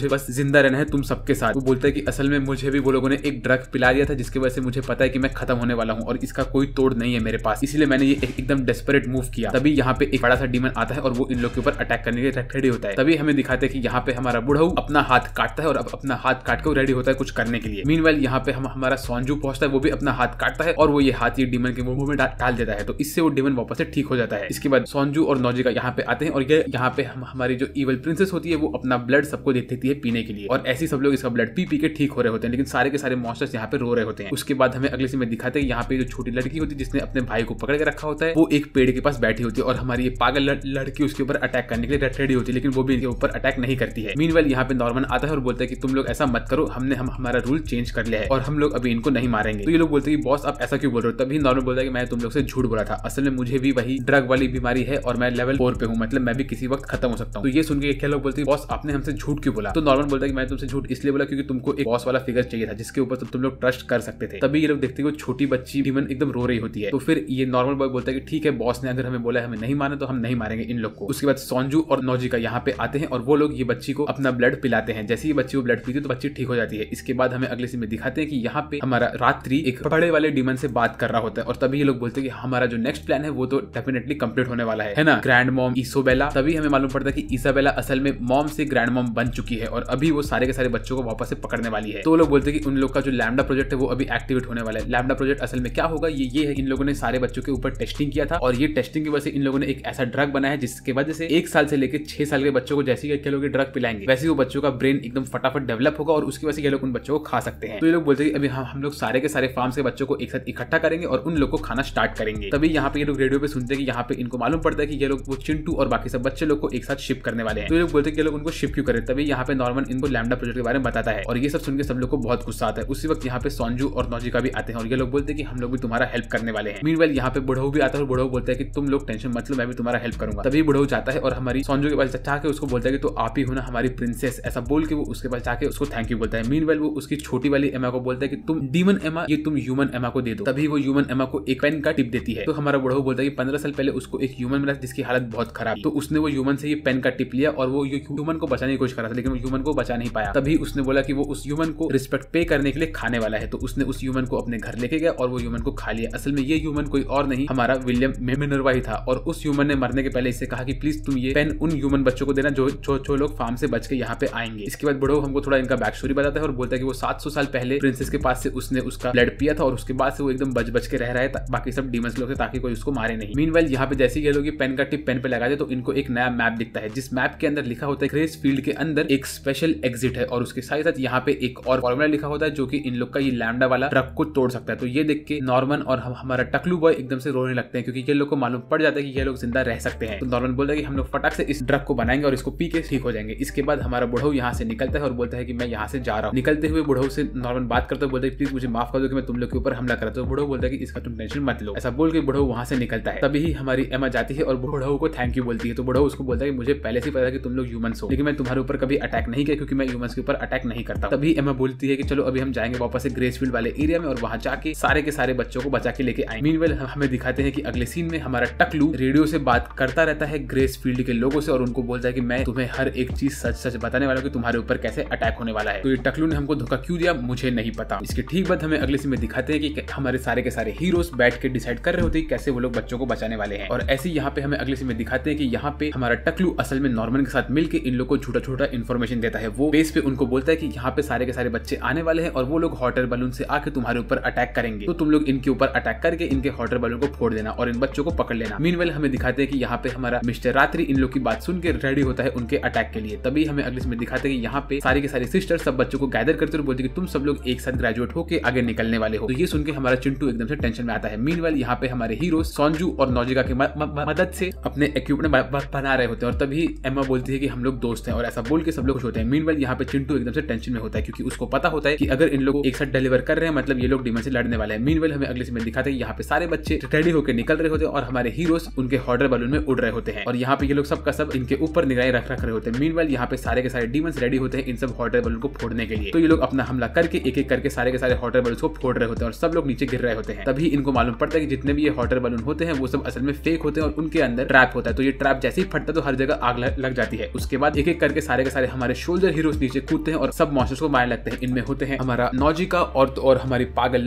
जिंदा रहना है तुम सबके साथ। वो बोलता है कि असल में मुझे भी वो लोगों ने एक ड्रग पिला दिया था जिसकी वजह से मुझे पता है कि मैं खत्म होने वाला हूँ और इसका कोई तोड़ नहीं है मेरे पास, इसलिए मैंने ये एकदम डेस्परेट मूव किया। तभी यहाँ पे एक बड़ा सा डीमन आता है और वो इन लोग के ऊपर अटैक करने के लिए रेडी होता है। तभी हमें दिखाते हैं कि यहाँ पे हमारा बुढ़ऊ अपना हाथ काटता है और अब अपना हाथ काट के रेडी होता है कुछ करने के लिए। मीनवाइल यहाँ पे हमारा सोंजू पहुंचता है, वो भी अपना हाथ काटता है और वो ये हाथ ये डीमन के मुंह में डाल देता है, तो इससे वो डीमन वापस से ठीक हो जाता है। इसके बाद सोंजू और नोजिका यहाँ पे आते हैं और ये यहाँ पे हमारी जो इवल प्रिंसेस होती है वो अपना ब्लड सबको देती है पीने के लिए, और ऐसे सब लोग इसका ब्लड पी के ठीक हो रहे होते हैं, लेकिन सारे के सारे मॉन्स्टर्स यहाँ पे रो रहे होते हैं। उसके बाद हमें अगले सीन में दिखाते हैं यहाँ पे जो छोटी लड़की होती है जिसने अपने भाई को पकड़ के रखा होता है, वो एक पेड़ के पास बैठी होती है और हमारी ये पागल लड़की उसके ऊपर अटैक करने के लिए रेडी होती है, लेकिन वो भी इनके ऊपर अटैक नहीं करती है। मीनवाइल यहाँ पे नॉर्मन आता है और बोलता है कि तुम लोग ऐसा मत करो, हमने हमारा रूल चेंज कर लिया है और हम लोग अभी इनको नहीं मारेंगे। तो ये लोग बोलते हैं कि बॉस आप ऐसा क्यों बोल रहे हो? तभी नॉर्मन बोलता है कि मैं तुम लोग से झूठ बोला था, असल में मुझे भी वही ड्रग वाली बीमारी है और मैं लेवल 4 पे हूँ, मतलब मैं भी किसी वक्त खत्म हो सकता हूँ। तो ये सुन के क्या लोग बोलते हैं बॉस आपने हमसे झूठ क्यों बोला? तो नॉर्मन बोलता है कि मैं तुमसे झूठ इसलिए बोला क्योंकि तुमको एक बॉस वाला फिगर चाहिए था जिसके ऊपर तुम लोग ट्रस्ट कर सकते थे। तभी ये लोग देखते हैं कि छोटी बच्ची डीमन एकदम रो रही होती है। तो फिर ये नॉर्मल बॉय बोलता है कि ठीक है बॉस ने अगर हमें बोला है हमें नहीं माना तो हम नहीं मारेंगे इन लोग को। उसके बाद सोंजू और नोजिका यहाँ पे आते हैं और वो लोग ये बच्ची को अपना ब्लड पिलाते हैं। जैसे ही बच्ची को ब्लड पीती है तो बच्ची ठीक हो जाती है। इसके बाद हमें अगले सीन में दिखाते हैं कि यहाँ पे हमारा रात्रि एक बड़े वाले डीमन से बात कर रहा होता है और तभी ये लोग बोलते हैं कि हमारा जो नेक्स्ट प्लान है वो तो डेफिनेटली कंप्लीट होने वाला है ना, ग्रैंड मॉम इसोबेला। तभी हमें मालूम पड़ता है कि इसाबेला असल में मॉम से ग्रैंड मॉम बन चुकी है और अभी वो सारे के सारे बच्चों को वापस से पकड़ने वाली है। तो वो लोग बोलते हैं कि उन लोग का जो लैम्डा प्रोजेक्ट है वो अभी एक्टिवेट होने वाला है। लैम्डा प्रोजेक्ट असल में क्या होगा ये है, इन लोगों ने सारे बच्चों के ऊपर टेस्टिंग किया था और ये टेस्टिंग की वजह से इन लोगों ने एक ऐसा ड्रग बनाया है जिसके वजह से 1 साल से लेकर 6 साल के बच्चों को जैसे ये लोग ड्रग पिलाएंगे वैसे वो बच्चों का ब्रेन एकदम फटाफट डेवलप होगा और उसकी वजह से ये लोग उन बच्चों को खा सकते हैं। तो ये लोग बोलते हैं कि अभी हम लोग सारे के सारे फार्म्स के बच्चों को एक साथ इकट्ठा करेंगे और उन लोग को खाना स्टार्ट करेंगे। तभी यहाँ पे ये लोग रेडियो पे सुनते हैं कि यहाँ पे इनको मालूम पड़ता है कि ये लोग वो चिंटू और बाकी सब बच्चे लोग को एक साथ शिप करने वाले हैं। तो ये लोग बोलते हैं कि ये लोग उनको शिप क्यों करें। तभी यहाँ पे नॉर्मन इनको लैम्डा प्रोजेक्ट के बारे में बताता है और ये सब सुन के सब लोग को बहुत गुस्सा आता है। उसी वक्त यहाँ पे सोंजू और नोजिका भी आते हैं और ये लोग बोलते हैं कि हम लोग भी तुम्हारा हेल्प करने वाले हैं। मीनवाइल यहाँ पे बुढ़ऊ भी आता है और बुढ़ऊ बोलता है कि तुम लोग टेंशन मत लो, मैं भी तुम्हारा हेल्प करूंगा। तभी बुढ़ऊ जाता है और हमारी सोंजू के पास जाके उसको बोलता है कि तो आप ही हो ना हमारी प्रिंसेस, ऐसा बोल के वो उसके पास जाके उसको थैंक यू बोलता है। मीनवाइल वो उसकी छोटी वाली एमा को बोलता है कि तुम डीमन एमा ये तुम ह्यूमन एमा को दे दो। तभी वो ह्यूमन एमा को एक पेन का टिप देती है। तो हमारा बुढ़ऊ बोलता है कि 15 साल पहले उसको एक ह्यूमन मिला जिसकी हालत बहुत खराब, तो उसने वो ह्यूमन से ये पेन का टिप लिया और वो ह्यूमन को बचाने की कोशिश कर रहा था लेकिन वो ह्यूमन को बचा नहीं पाया। तभी उसने बोला कि वो उस ह्यूमन को रिस्पेक्ट पे करने के लिए खाने वाला है, तो उसने उस ह्यूमन को अपने घर लेके गया और वो ह्यूमन को खा लिया। असल में ये ह्यूमन कोई और नहीं हमारा विलियम मिनर्वा ही था और उस ह्यूमन ने मरने के पहले इससे कहा कि प्लीज तुम ये पेन उन ह्यूमन बच्चों को देना जो लोग फार्म से बच के यहाँ पे आएंगे। इसके बाद बुढ़ऊ हमको थोड़ा इनका बैक स्टोरी बताता है और बोलता है कि वो 700 साल पहले प्रिंसेस के पास से उसने उसका ब्लड पिया था और उसके बाद से वो एकदम बच के रह रहा है बाकी सब डीमंस लोग से ताकि कोई उसको मारे नहीं। मीनवाइल यहाँ पे जैसे ही ये लोग पेन का टिप पेन पे लगा दे तो इनको एक नया मैप दिखता है जिस मैप के अंदर लिखा होता है ग्रेस फील्ड के अंदर एक स्पेशल एग्जिट है और उसके साथ साथ यहाँ पे एक और फॉर्मूला लिखा होता है जो कि इन लोग का ये लैम्डा वाला ड्रग को तोड़ सकता है। तो ये देख के नॉर्मन और हमारा टकलू बॉय एकदम से रोने लगते हैं क्योंकि ये लोग को मालूम पड़ जाता है कि ये लोग जिंदा रह सकते हैं। तो नॉर्मन बोलता है कि हम लोग फटाक से इस ड्रग को बनाएंगे और इसको पी के ठीक हो जाएंगे। इसके बाद हमारा बुढ़ऊ यहाँ से निकलता है और बोलता है कि मैं यहाँ से जा रहा हूँ। निकलते हुए बुढ़ऊ से नॉर्मन बात करता है, बोलता है प्लीज मुझे माफ कर दो कि मैं तुम लोग के ऊपर हमला करा। तो बुढ़ऊ बोलता है कि इसका तुम टेंशन मत लो। ऐसा बोल के बुढ़ऊ वहां से निकलता है। तभी हमारी एमा जाती है और बुढ़ऊ को थैंक यू बोलती है। तो बुढ़ऊ उसको बोलता है कि मुझे पहले से पता था कि तुम लोग ह्यूमंस हो लेकिन मैं तुम्हारे ऊपर कभी अटैक नहीं किया क्योंकि मैं ह्यूमंस के ऊपर अटैक नहीं करता। तभी एमा बोलती है कि चलो अभी हम जाएंगे वापस से ग्रेसफील्ड वाले एरिया में और वहां जाके सारे के सारे बच्चों को बचा के लेके आएंगे। मीनवाइल हमें दिखाते हैं कि अगले सीन में हमारा टकलू रेडियो से बात करता रहता है ग्रेसफील्ड के लोगों से और उनको बोलता है कि मैं तुम्हें हर एक चीज सच सच बताने वाला हूं कि तुम्हारे ऊपर कैसे अटैक होने वाला है। तो ये टकलू ने हमको धोखा क्यों दिया मुझे नहीं पता। इसके ठीक बाद हमें अगले सीन में दिखाते हैं कि हमारे सारे के सारे हीरोज बैठ के डिसाइड कर रहे होते हैं कैसे वो लोग बच्चों को बचाने वाले हैं। और ऐसे यहाँ पे हमें अगले सीन में दिखाते हैं कि यहाँ पे हमारा टकलू असल में नॉर्मन के साथ मिलकर इन लोग को छोटा छोटा इन्फॉर्मेशन देता है। वो बेस पे उनको बोलता है कि यहाँ पे सारे के सारे बच्चे आने वाले हैं और वो लोग हॉट एयर बलून से आके तुम्हारे ऊपर अटैक करेंगे, तो तुम लोग इनके ऊपर अटैक करके इनके हॉट एयर बलून को फोड़ देना और इन बच्चों को पकड़ लेना। मीनवाइल हमें दिखाते हैं कि यहाँ पे हमारा मिस्टर रात्रि इन लोग की बात सुन के रेडी होता है उनके अटैक के लिए। तभी हमें अगले में दिखाते हैं कि यहाँ पे सारी के सारी सिस्टर सब बच्चों को गैदर करते हुए बोलते हैं कि तुम सब लोग एक साथ ग्रेजुएट होकर आगे निकलने वाले हो। तो ये सुन के हमारा चिंटू एकदम से टेंशन में आता है। मीनवाइल यहाँ पे हमारे हीरो सोंजू और नोजिका की मदद से अपने इक्विपमेंट बना रहे होते हैं और तभी एमा बोलती है कि हम लोग दोस्त हैं और ऐसा बोल के सब लोग खुश होते हैं। मीनवाइल यहाँ पे चिंटू एकदम से टेंशन में होता है क्योंकि उसको पता होता है कि अगर इन लोगों को एक साथ डिलीवर कर रहे हैं मतलब ये लोग डीमन से लड़ने वाले हैं। मीनवाइल हमें अगले सीन में दिखाते हैं यहाँ पे सारे बच्चे रेडी होकर निकल रहे होते हैं और हमारे हीरोज उनके हॉट एयर बलून में उड़ रहे होते हैं और यहाँ पे ये लोग सबका सब इनके ऊपर निगरानी रख रहे होते हैं। मीनवाइल यहाँ पे सारे के सारे डीमंस रेडी होते हैं इन सब हॉट एयर बलून को फोड़ने के लिए। तो ये लोग अपना हमला करके एक एक करके सारे के सारे हॉट एयर बलून को फोड़ रहे होते हैं और सब लोग नीचे गिर रहे होते हैं। तभी इनको मालूम पड़ता है कि जितने भी ये हॉट एयर बलून होते हैं वो सब असल में फेक होते हैं और उनके अंदर ट्रैप होता है। तो ये ट्रैप जैसे ही फटता है तो हर जगह आग लग जाती है। उसके बाद एक एक करके सारे के सारे हमारे सोल्जर हीरोज नीचे कूदते हैं और सब मॉन्स्टर्स को मारने लगते हैं। इनमें होते हैं हमारा नॉजिका और हमारी पागल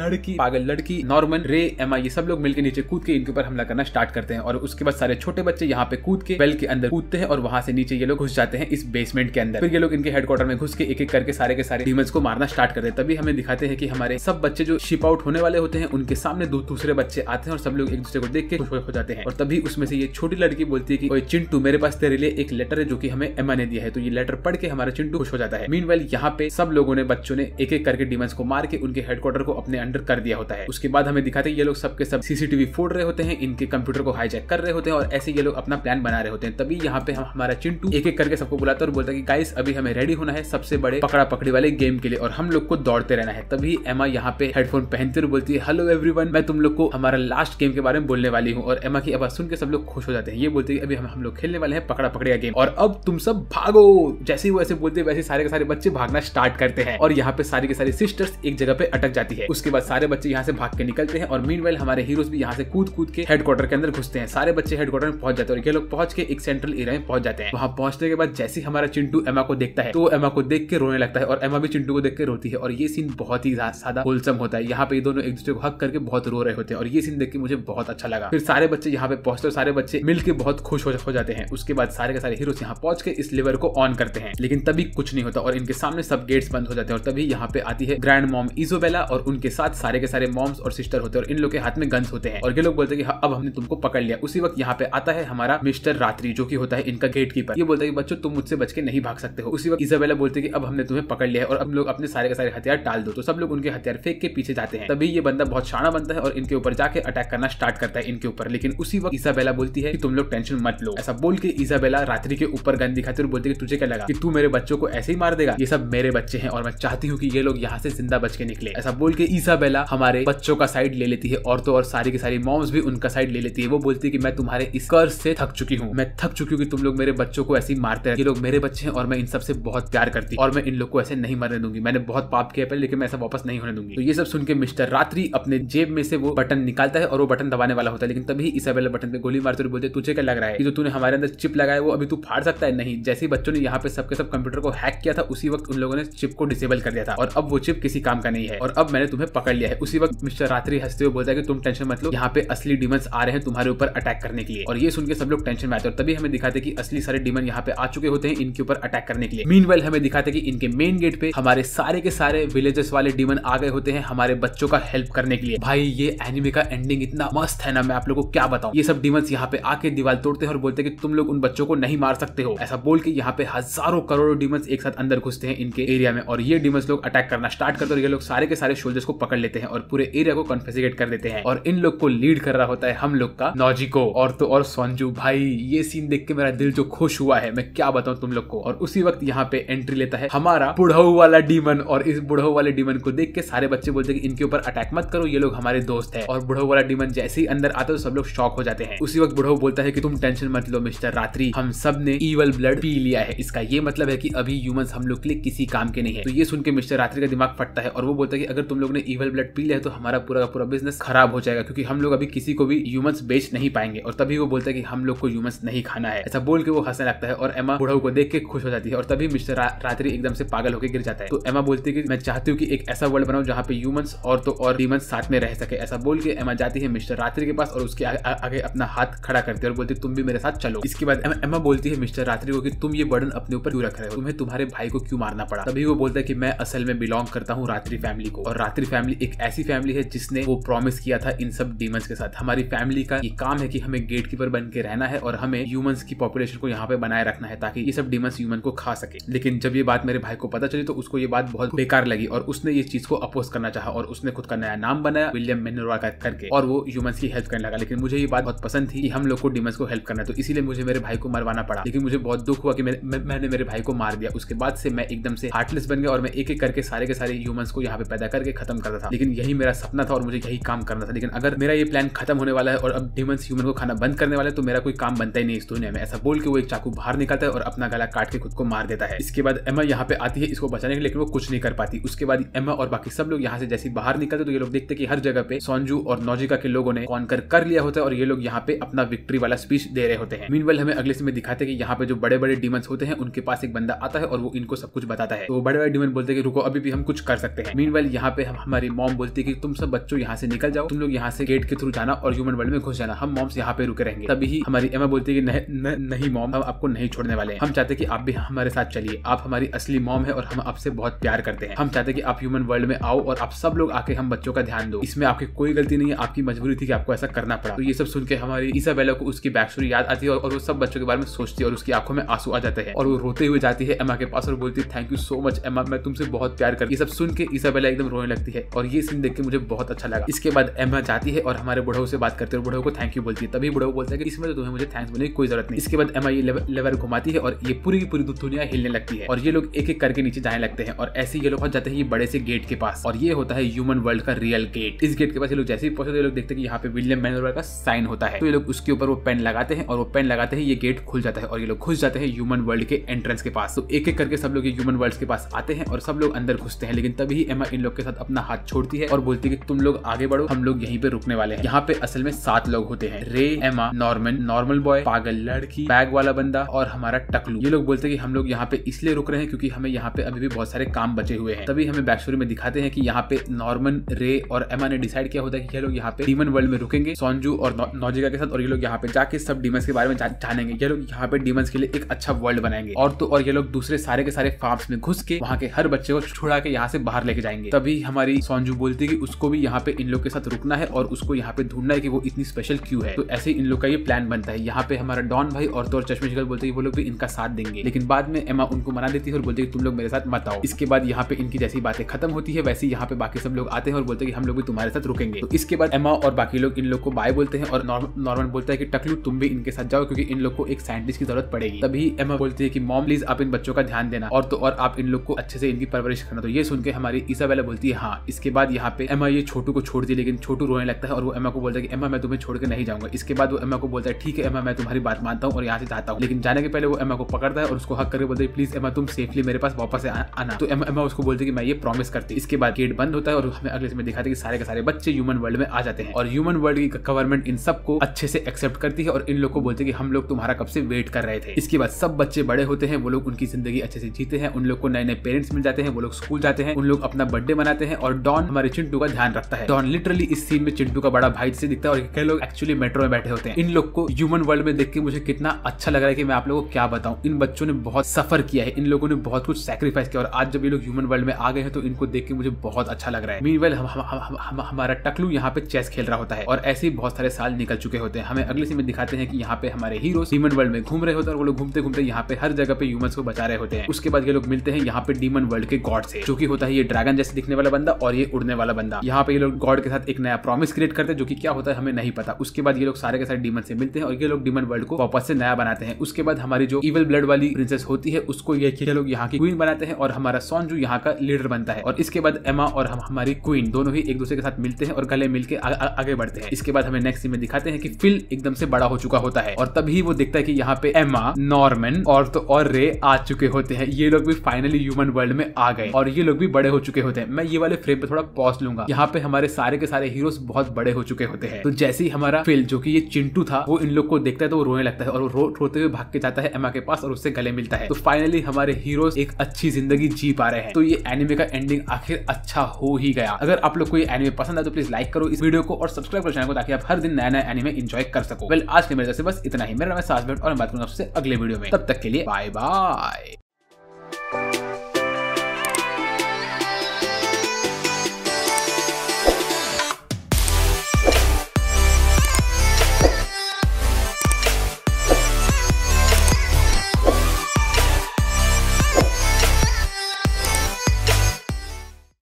लड़की नॉर्मन, रे, एमा, ये सब लोग मिलकर नीचे कूद के इनके ऊपर हमला करना स्टार्ट करते हैं। और उसके बाद सारे छोटे बच्चे यहाँ पे कूद के वेल के अंदर कूदते हैं और वहां से नीचे ये लोग घुस जाते हैं इस बेसमेंट के अंदर। फिर ये लोग इनके हेडक्वार्टर में घुस के एक एक करके सारे के सारे डीमंस को मारना स्टार्ट करते हैं। तभी हमें दिखाते हैं कि हमारे सब बच्चे जो शिप आउट होने वाले होते हैं उनके सामने दूसरे बच्चे आते हैं और सब लोग एक दूसरे को देख के खुश हो जाते हैं। और तभी उसमें से ये छोटी लड़की बोलती है कि ओए चिंटू, मेरे पास तेरे लिए एक लेटर है जो कि हमें एमा ने दिया है। तो ये लेटर पढ़ के हमारा चिंटू खुश हो जाता है। मीनवाइल यहाँ पे सब लोगों ने, बच्चों ने एक एक करके डीमंस को मार के उनके हेडक्वार्टर को अपने अंडर कर दिया होता है। उसके बाद हमें दिखाते हैं ये लोग सबके सब सीसीटीवी फोड़ रहे होते हैं, इनके कंप्यूटर को हाईजैक कर रहे होते हैं और ऐसे ये लोग अपना प्लान बना रहे होते हैं। तभी यहाँ पे हमारा चिंटू एक एक करके सबको बुलाता है और बोलता है कि गाइस अभी हमें रेडी होना है सबसे बड़े पकड़ा पकड़ी वाले गेम के लिए और हम लोग को दौड़ते रहना है। तभी एमा यहाँ पे हेडफोन पहनते हुए बोलती है, हेलो एवरीवन, मैं तुम लोग को हमारा लास्ट गेम के बारे में बोलने वाली हूँ। और एमा की आवाज सुन के सब लोग खुश हो जाते हैं। ये बोलते हैं अभी हम लोग खेलने वाले हैं पकड़ा पकड़ी का गेम और अब तुम सब भागो। जैसे ही वो ऐसे बोलते हैं वैसे सारे के सारे बच्चे भागना स्टार्ट करते हैं और यहाँ पे सारी की सारी सिस्टर्स एक जगह पे अटक जाती है। उसके बाद सारे बच्चे यहाँ से भाग के निकलते हैं और मीनवाइल हमारे हीरोज भी यहाँ से कूद के हेडक्वार्टर के अंदर घुसते हैं। सारे बच्चे हेडक्वार्टर में पहुंच जाते हैं और ये लोग पहुंच के एक सेंट्रल एरिया में पहुंच जाते हैं। वहां पहुंचने के बाद जैसे हमारा चिंटू एमा को देखता है तो एमा को देख के रोने लगता है और एमा भी चिंटू को देख के रोती है। और ये सीन बहुत ही ज्यादा होलसम होता है। यहाँ पे ये दोनों एक दूसरे को हक करके बहुत रो रहे होते हैं और ये सीन देख के मुझे बहुत अच्छा लगा। फिर सारे बच्चे यहाँ पे पहुंचते और सारे बच्चे मिलके बहुत खुश हो जाते हैं। उसके बाद सारे के सारे हीरोज यहाँ पहुंच के इस लिवर को ऑन करते हैं, लेकिन तभी कुछ नहीं होता और इनके सामने सब गेट्स बंद हो जाते हैं। और तभी यहाँ पे आती है ग्रैंड मॉम इजोबेला और उनके साथ सारे के सारे मॉम्स और सिस्टर होते हैं और इन लोग के हाथ में गन्स होते हैं और ये लोग बोलते हैं कि अब हमने तुमको पकड़ लिया। उसी वक्त यहाँ पे आता है हमारा मिस्टर रात्रि जो कि होता है इनका गेट कीपर। ये बोलता है कि बच्चों तुम मुझसे बच के नहीं भाग सकते हो। उसी वक्त इजाबेला बोलते हैं कि अब हमने तुम्हें पकड़ लिया है और अब लोग अपने सारे के सारे हथियार टाल दो। तो सब लोग उनके हथियार फेंक के पीछे जाते हैं। तभी ये बंदा बहुत शाना बनता है और इनके ऊपर जाके अटैक करना स्टार्ट करता है इनके ऊपर। लेकिन उसी वक्त इजाबेला बोलती है कि तुम लोग टेंशन मत लो। ऐसा बोल के इजाबेला रात्रि के ऊपर गन दिखाती और बोलती है तुझे क्या लगा कि तू मेरे बच्चों को ऐसे ही मार देगा? ये सब मेरे बच्चे हैं और मैं चाहती हूँ कि ये लोग यहाँ से जिंदा बच के निकले। ऐसा बोल के इजाबेला हमारे बच्चों का साइड ले लेती है और तो और सारी की सारी मॉम्स भी उनका साइड ले लेती है। वो बोलती है कि मैं तुम्हारे इस कर्ज से थक चुकी हूँ, मैं थक चुकी हूँ कि तुम लोग मेरे बच्चों को ऐसे ही मारते हैं। ये लोग मेरे बच्चे हैं और मैं इन सबसे बहुत प्यार करती हूँ और मैं इन लोग को ऐसे नहीं मरने दूंगी। मैंने बहुत पाप किया पहले लेकिन मैं ऐसा वापस नहीं होने दूंगी। तो ये सब सुन के मिस्टर रात्रि अपने जेब में से वो बटन निकालता है और वो बटन दबाने वाला होता है। लेकिन तभी इजाबेला बटन पे गोली मारते हुए बोलते तुझे क्या लग रहा है कि जो तूने हमारे अंदर चिप लगाया वो अभी तू फाड़ सकता है? नहीं। जैसे ही बच्चों ने यहाँ पे सबके सब कंप्यूटर को हैक किया था उसी वक्त उन लोगों ने चिप को डिसेबल कर दिया था और अब वो चिप किसी काम का नहीं है और अब मैंने तुम्हें पकड़ लिया है। उसी वक्त मिस्टर रात्रि हंसते हुए बोलता है कि तुम टेंशन मत लो, यहाँ पे असली डीमंस आ रहे हैं तुम्हारे ऊपर अटैक करने के लिए। और ये सुन के सब लोग टेंशन में आते हैं और तभी हमें दिखाते हैं कि असली सारे डीमन यहाँ पे आ चुके होते हैं इनके ऊपर अटैक करने के लिए। मीनवाइल हमें दिखाते हैं कि इनके मेन गेट पे हमारे सारे के सारे विलेजेस वाले डीमन आ गए होते हैं हमारे बच्चों का हेल्प करने के लिए। भाई ये एनिमे का एंडिंग इतना मस्त है ना, मैं आप लोगों को क्या बताऊं। ये सब डीमंस यहाँ पे आके दीवार तोड़ते हैं और बोलते हैं कि तुम लोग उन बच्चों को नहीं मार सकते हो। ऐसा बोल के यहाँ पे हजारों करोड़ों डीमंस एक साथ अंदर घुसते हैं इनके एरिया में और ये डीमंस लोग अटैक करना स्टार्ट करते हैं और ये लोग सारे के सारे सोल्जर्स को पकड़ लेते हैं और पूरे एरिया को कॉन्फिगरेट कर देते हैं। और इन लोग को लीड कर रहा होता है हम लोग का नॉजिको और तो और सोंजू। भाई ये सीन देख के मेरा दिल जो खुश हुआ है मैं क्या बताऊं तुम लोग को। और उसी वक्त यहाँ पे एंट्री लेता है हमारा बुढ़ऊ वाला डीमन और इस बुढ़ऊ वाले डीमन को देख के सारे बच्चे बोलते हैं कि इनके ऊपर अटैक मत करो, ये लोग हमारे दोस्त है। और बुढ़ऊ वाला डीमन जैसे ही अंदर आता है तो सब लोग शॉक हो जाते हैं। उसी वक्त बुढ़ऊ बोलता है कि तुम टेंशन मत लो मिस्टर रात्रि, हम सब ने ईवल ब्लड पी लिया है। इसका ये मतलब है कि अभी ह्यूमंस हम लोग के लिए किसी काम के नहीं है। तो ये सुन के मिस्टर रात्रि का दिमाग फटता है और वो बोलता है कि अगर तुम लोग ने ईवल ब्लड पी लिया है तो हमारा पूरा का पूरा बिजनेस खराब हो जाएगा क्योंकि हम लोग अभी किसी को भी ह्यूमंस बेच नहीं पाएंगे। और तभी वो बोलता है कि हम लोग को ह्यूमंस नहीं खाना है। ऐसा बोल के वो हंसने लगता है और एमा बुढ़ऊ को देख के खुश हो जाती है और तभी मिस्टर रात्रि एकदम से पागल होकर गिर जाता है। तो एमा बोलती है कि मैं चाहती हूँ कि एक ऐसा वर्ल्ड बनाऊं जहाँ पे ह्यूमंस और तो और डीमंस साथ में रह सके। ऐसा बोल के एमा जाती है मिस्टर रात्रि के पास और उसके आगे अपना हाथ खड़ा करती है और बोलती है तुम भी मेरे साथ चलो। इसके बाद एमा बोलती है मिस्टर रात्रि को कि तुम ये बर्डन अपने ऊपर क्यों रख रहे हो, तुम्हें तुम्हारे भाई को क्यों मारना पड़ा। तभी वो बोलता है कि मैं असल में बिलोंग करता हूँ रात्रि फैमिली को और रात्रि फैमिली एक ऐसी फैमिली है जिसने वो प्रॉमिस किया था इन सब डीमंस के साथ। हमारी फैमिली का ये काम है कि हमें गेट कीपर बन के रहना है और हमें ह्यूमंस की पॉपुलेशन को यहाँ पे बनाए रखना है ताकि ये सब डीमंस ह्यूमन को खा सके। लेकिन जब ये बात मेरे भाई को पता चली तो उसको ये बात बहुत बेकार लगी और उसने ये चीज को अपोज करना चाहा और उसने खुद का नया नाम बनाया विलियम मेनोरा करके और वो ह्यूमंस की हेल्प करने लगा। लेकिन मुझे ये बात बहुत पसंद थी कि हम लोग को डीमंस को हेल्प करना है तो इसीलिए मुझे मेरे भाई को मरवाना पड़ा। लेकिन मुझे बहुत दुख हुआ कि मैंने मेरे भाई को मार दिया। उसके बाद से मैं एकदम से हार्टलेस बन गया और मैं एक एक करके सारे के सारे ह्यूमंस को यहाँ पे पैदा करके खत्म करता था। लेकिन यही मेरा सपना था और मुझे यही काम करना था। लेकिन अगर मेरा ये प्लान खत्म होने वाला है और अब डीमंस ह्यूमन को खाना बंद करने वाला है तो मेरा कोई काम बनता ही नहीं इस दुनिया में। ऐसा बोल के वो एक चाकू बाहर निकालता है और अपना गला काट के खुद को मार देता है। इसके बाद एमा यहाँ पे आती है इसको बचाने के लिए लेकिन वो कुछ नहीं कर पाती। उसके बाद एमा और बाकी सब लोग यहाँ से जैसे बाहर निकलते तो ये लोग देखते कि हर जगह पे सोंजू और नॉजिका के लोगों ने कॉन्कर कर लिया होता है और ये लोग यहाँ पे अपना विक्ट्री वाला स्पीच दे रहे होते हैं। मीनवाइल हमें अगले सीन में दिखाते हैं कि यहाँ पे जो बड़े बड़े डीमंस होते हैं उनके पास एक एक बंदा आता है और वो इनको सब कुछ बताता है। तो बड़े बड़े डीमन बोलते हैं कि रुको, अभी भी हम कुछ कर सकते हैं। मीनवाइल यहाँ पे हमारी मॉम बोलती है कि तुम सब बच्चों यहाँ से निकल जाओ, तुम लोग यहाँ से गेट के थ्रू जाना और ह्यूमन वर्ल्ड में घुस जाना, हम मॉम्स यहाँ पे रुके रहेंगे। तभी हमारी एमा बोलती है कि नहीं मॉम, हम आपको नहीं छोड़ने वाले हैं, हम चाहते कि आप भी हमारे साथ चलिए, आप हमारी असली मॉम है और हम आपसे बहुत प्यार करते हैं, हम चाहते कि आप ह्यूमन वर्ल्ड में आओ और आप सब लोग आके हम बच्चों का ध्यान दो, इसमें आपकी कोई गलती नहीं है, आपकी मजबूरी थी कि आपको ऐसा करना पड़ा। तो ये सब सुन के हमारी इसाबेला को उसकी बैक स्टोरी याद आती है और वो सब बच्चों के बारे में सोचती है और उसकी आंखों में आंसू आ जाते हैं और वो रोते हुए जाती है एमा के पास और बोलती है थैंक यू सो मच एमा, मैं तुमसे बहुत प्यार करती। ये सब सुन के इसाबेला एकदम रोने लगती है और ये सीन देख के मुझे बहुत अच्छा लगा। इसके बाद एमा जाती है और हमारे बुढ़ऊ से बात करते हैं, बुढ़ऊ को थैंक यू बोलती है। तभी बुढ़ऊ बोलता है कि इसमें तो तुम्हें मुझे थैंक्स बोलने की कोई जरूरत नहीं। इसके बाद एमा ये लेवर घुमाती है और ये पूरी की पूरी दुनिया हिलने लगती है और ये लोग एक एक करके नीचे जाने लगते हैं और ऐसे ये लोग पहुंच जाते हैं ये बड़े से गेट के पास और ये होता है ह्यूमन वर्ल्ड का रियल गेट। इस गेट के पास ये लोग जैसे ही पहुंचते हैं, ये लोग देखते हैं कि यहाँ पे विलियम मैनर का साइन होता है। तो ये लोग उसके ऊपर वो पेन लगाते हैं और वो पेन लगाते हैं, ये गेट खुल जाता है और ये लोग घुस जाते हैं ह्यूमन वर्ल्ड के एंट्रेंस के पास। तो एक एक करके सब लोग ह्यूमन वर्ल्ड के पास आते हैं और सब लोग अंदर घुसते हैं, लेकिन तभी एमा इन लोग के साथ अपना हाथ छोड़ती है और बोलती है कि तुम लोग आगे बढ़ो, हम लोग यहीं पे रुकने वाले हैं। यहाँ पे असल में 7 लोग होते हैं, रे, एमा, नॉर्मन, नॉर्मल बॉय, पागल लड़की, बैग वाला बंदा और हमारा टकलू। ये लोग बोलते हैं कि हम लोग यहाँ पे इसलिए रुक रहे हैं क्योंकि हमें यहाँ पे अभी भी बहुत सारे काम बचे हुए हैं। तभी हमें बैक स्टोरी में दिखाते हैं कि यहाँ पे नॉर्मन, रे और एमा ने डिसाइड किया होता है कि ये लोग यहाँ पे डीमन वर्ल्ड में रुकेंगे सोंजू और नौजिका के साथ और ये लोग यहाँ पे जाके सब डीमंस के बारे में जानेंगे। ये लोग यहाँ पे डीमंस के लिए एक अच्छा वर्ल्ड बनाएंगे और ये लोग दूसरे सारे के सारे फार्म्स में घुस के वहाँ के हर बच्चे को छुड़ा के यहाँ से बाहर लेके जाएंगे। तभी हमारी सोंजू बोलती है कि उसको भी यहाँ पे इन लोग के साथ रुकना है और उसको यहाँ पे ढूंढना है कि वो इतनी स्पेशल क्यों है। तो ऐसे इन लोग का ये प्लान बनता है। यहाँ पे हमारा डॉन भाई और तो चश्मिश गर्ल बोलते हैं वो लोग भी इनका साथ देंगे, लेकिन बाद में एमा उनको मना देती है और बोलती है तुम लोग मेरे साथ मत आओ। इसके बाद यहाँ पे इनकी जैसी बातें खत्म होती है वैसे यहाँ पे बाकी सब लोग आते हैं और बोलते हैं कि हम लोग भी तुम्हारे साथ रुकेंगे। तो इसके बाद एमा और बाकी लोग इन लोग को बाय बोलते हैं और नॉर्मन बोलता है कि टकलू तुम भी इनके साथ जाओ क्योंकि इन लोग को एक साइंटिस्ट की जरूरत पड़ेगी। तभी एमा बोलती है कि मॉम प्लीज आप इन बच्चों का ध्यान देना और आप इन लोग को अच्छे से इनकी परवरिश करना। तो ये सुन के हमारी इसाबेला बोलती है हाँ। इसके बाद यहाँ पे एमा ये छोटू को छोड़ती है, लेकिन छोटू रोने लगता है और वो एमा को बोलता है कि एमा मैं तुम्हें छोड़ के नहीं जाऊंगा। इसके बाद वो एमा को बोलता है ठीक है एमा मैं तुम्हारी बात मानता हूँ और यहाँ से जाता हूँ, लेकिन जाने के पहले वो एमा को पकड़ता है और उसको हक करके बोलता है प्लीज एमा तुम सेफली मेरे पास वापस आना। तो एमा उसको बोलती है कि मैं ये प्रॉमिस करती। इसके बाद गेट बंद होता है और हमें अगले समय दिखाते हैं कि सारे के सारे बच्चे ह्यूमन वर्ल्ड में आ जाते हैं और ह्यूमन वर्ल्ड की गवर्नमेंट इन सबको अच्छे से एक्सेप्ट करती है और इन लोग को बोलते हैं कि हम लोग तुम्हारा कब से वेट कर रहे थे। इसके बाद सब बच्चे बड़े होते हैं, वो लोग उनकी जिंदगी अच्छे से जीते हैं, उन लोग को नए नए पेरेंट्स मिल जाते हैं, वो लोग स्कूल जाते हैं, उन लोग अपना बर्थडे मनाते हैं और डॉन हमारे चिंटू का ध्यान रखता है। डॉन लिटरली इस सीन में चिंटू का बड़ा भाई से दिखता है और कई लोग एक्चुअली मेट्रो में बैठे होते हैं। इन लोग को ह्यूमन वर्ल्ड में देख के मुझे कितना अच्छा लग रहा है कि मैं आप लोगों को क्या बताऊं। इन बच्चों ने बहुत सफर किया है, इन लोगों ने बहुत कुछ सैक्रिफाइस किया और आज जब ये लोग ह्यूमन वर्ल्ड में आ गए हैं तो इनको देख के मुझे बहुत अच्छा लग रहा है। मीनवाइल हमारा टकलू यहाँ पे चेस खेल रहा होता है और ऐसे ही बहुत सारे साल निकल चुके होते हैं। हमें अगले सीन में दिखाते हैं कि यहाँ पे हमारे हीरो ह्यूमन वर्ल्ड में घूम रहे होते हैं और वो लोग घूमते घूमते यहाँ पे हर जगह पे ह्यूमंस को बचा रहे होते हैं। उसके बाद ये लोग मिलते हैं यहाँ पे डीमन वर्ल्ड के गॉड से, जो कि होता है ये ड्रैगन जैसे दिखने वाला बंदा और ये उड़ने वाला बंदा। यहाँ पे ये लोग गॉड के साथ एक नया प्रॉमिस क्रिएट करते हैं जो कि क्या होता है हमें नहीं पता। उसके बाद ये लोग सारे के सारे डीमन से मिलते हैं और ये लोग डीमन वर्ल्ड को वापस से नया बनाते हैं। उसके बाद हमारी जो इविल ब्लड वाली प्रिंसेस होती है उसको ये लोग यहाँ की क्वीन बनाते हैं और हमारा सोंजू यहाँ का लीडर बनता है। और इसके बाद एमा और हमारी क्वीन दोनों ही एक दूसरे के साथ मिलते हैं और गले मिलकर आगे बढ़ते हैं। इसके बाद हमें नेक्स्ट सीन में दिखाते हैं कि फिल एकदम से बड़ा हो चुका होता है और तभी वो देखता है कि यहाँ पे एमा, नॉर्मन और रे आ चुके होते हैं। ये लोग भी फाइनली ह्यूमन वर्ल्ड में आ गए और ये लोग भी बड़े हो चुके होते हैं। मैं ये वाले फ्रेम पे थोड़ा पॉज लूंगा। यहाँ पे हमारे सारे के सारे हीरोज बहुत बड़े हो चुके होते हैं। तो जैसे ही हमारा फिल जो कि ये चिंटू था वो इन लोग को देखता है तो वो रोने लगता है और वो रोते हुए भाग के जाता है एमा के पास और उससे गले मिलता है। तो फाइनली हमारे हीरोज एक अच्छी जिंदगी जी पा रहे हैं। तो ये एनिमे का एंडिंग आखिर अच्छा हो ही गया। अगर आप लोग को ये एनिमे पसंद है तो प्लीज लाइक करो इस वीडियो को और सब्सक्राइब करो चैनल को ताकि आप हर दिन नया नया एनिमे एंजॉय कर सको। वेल आज के मेरे से बस इतना ही। मेरा नाम है सासबेट और मैं बात करूंगा आपसे अगले वीडियो में। तब तक के लिए बाय बाय।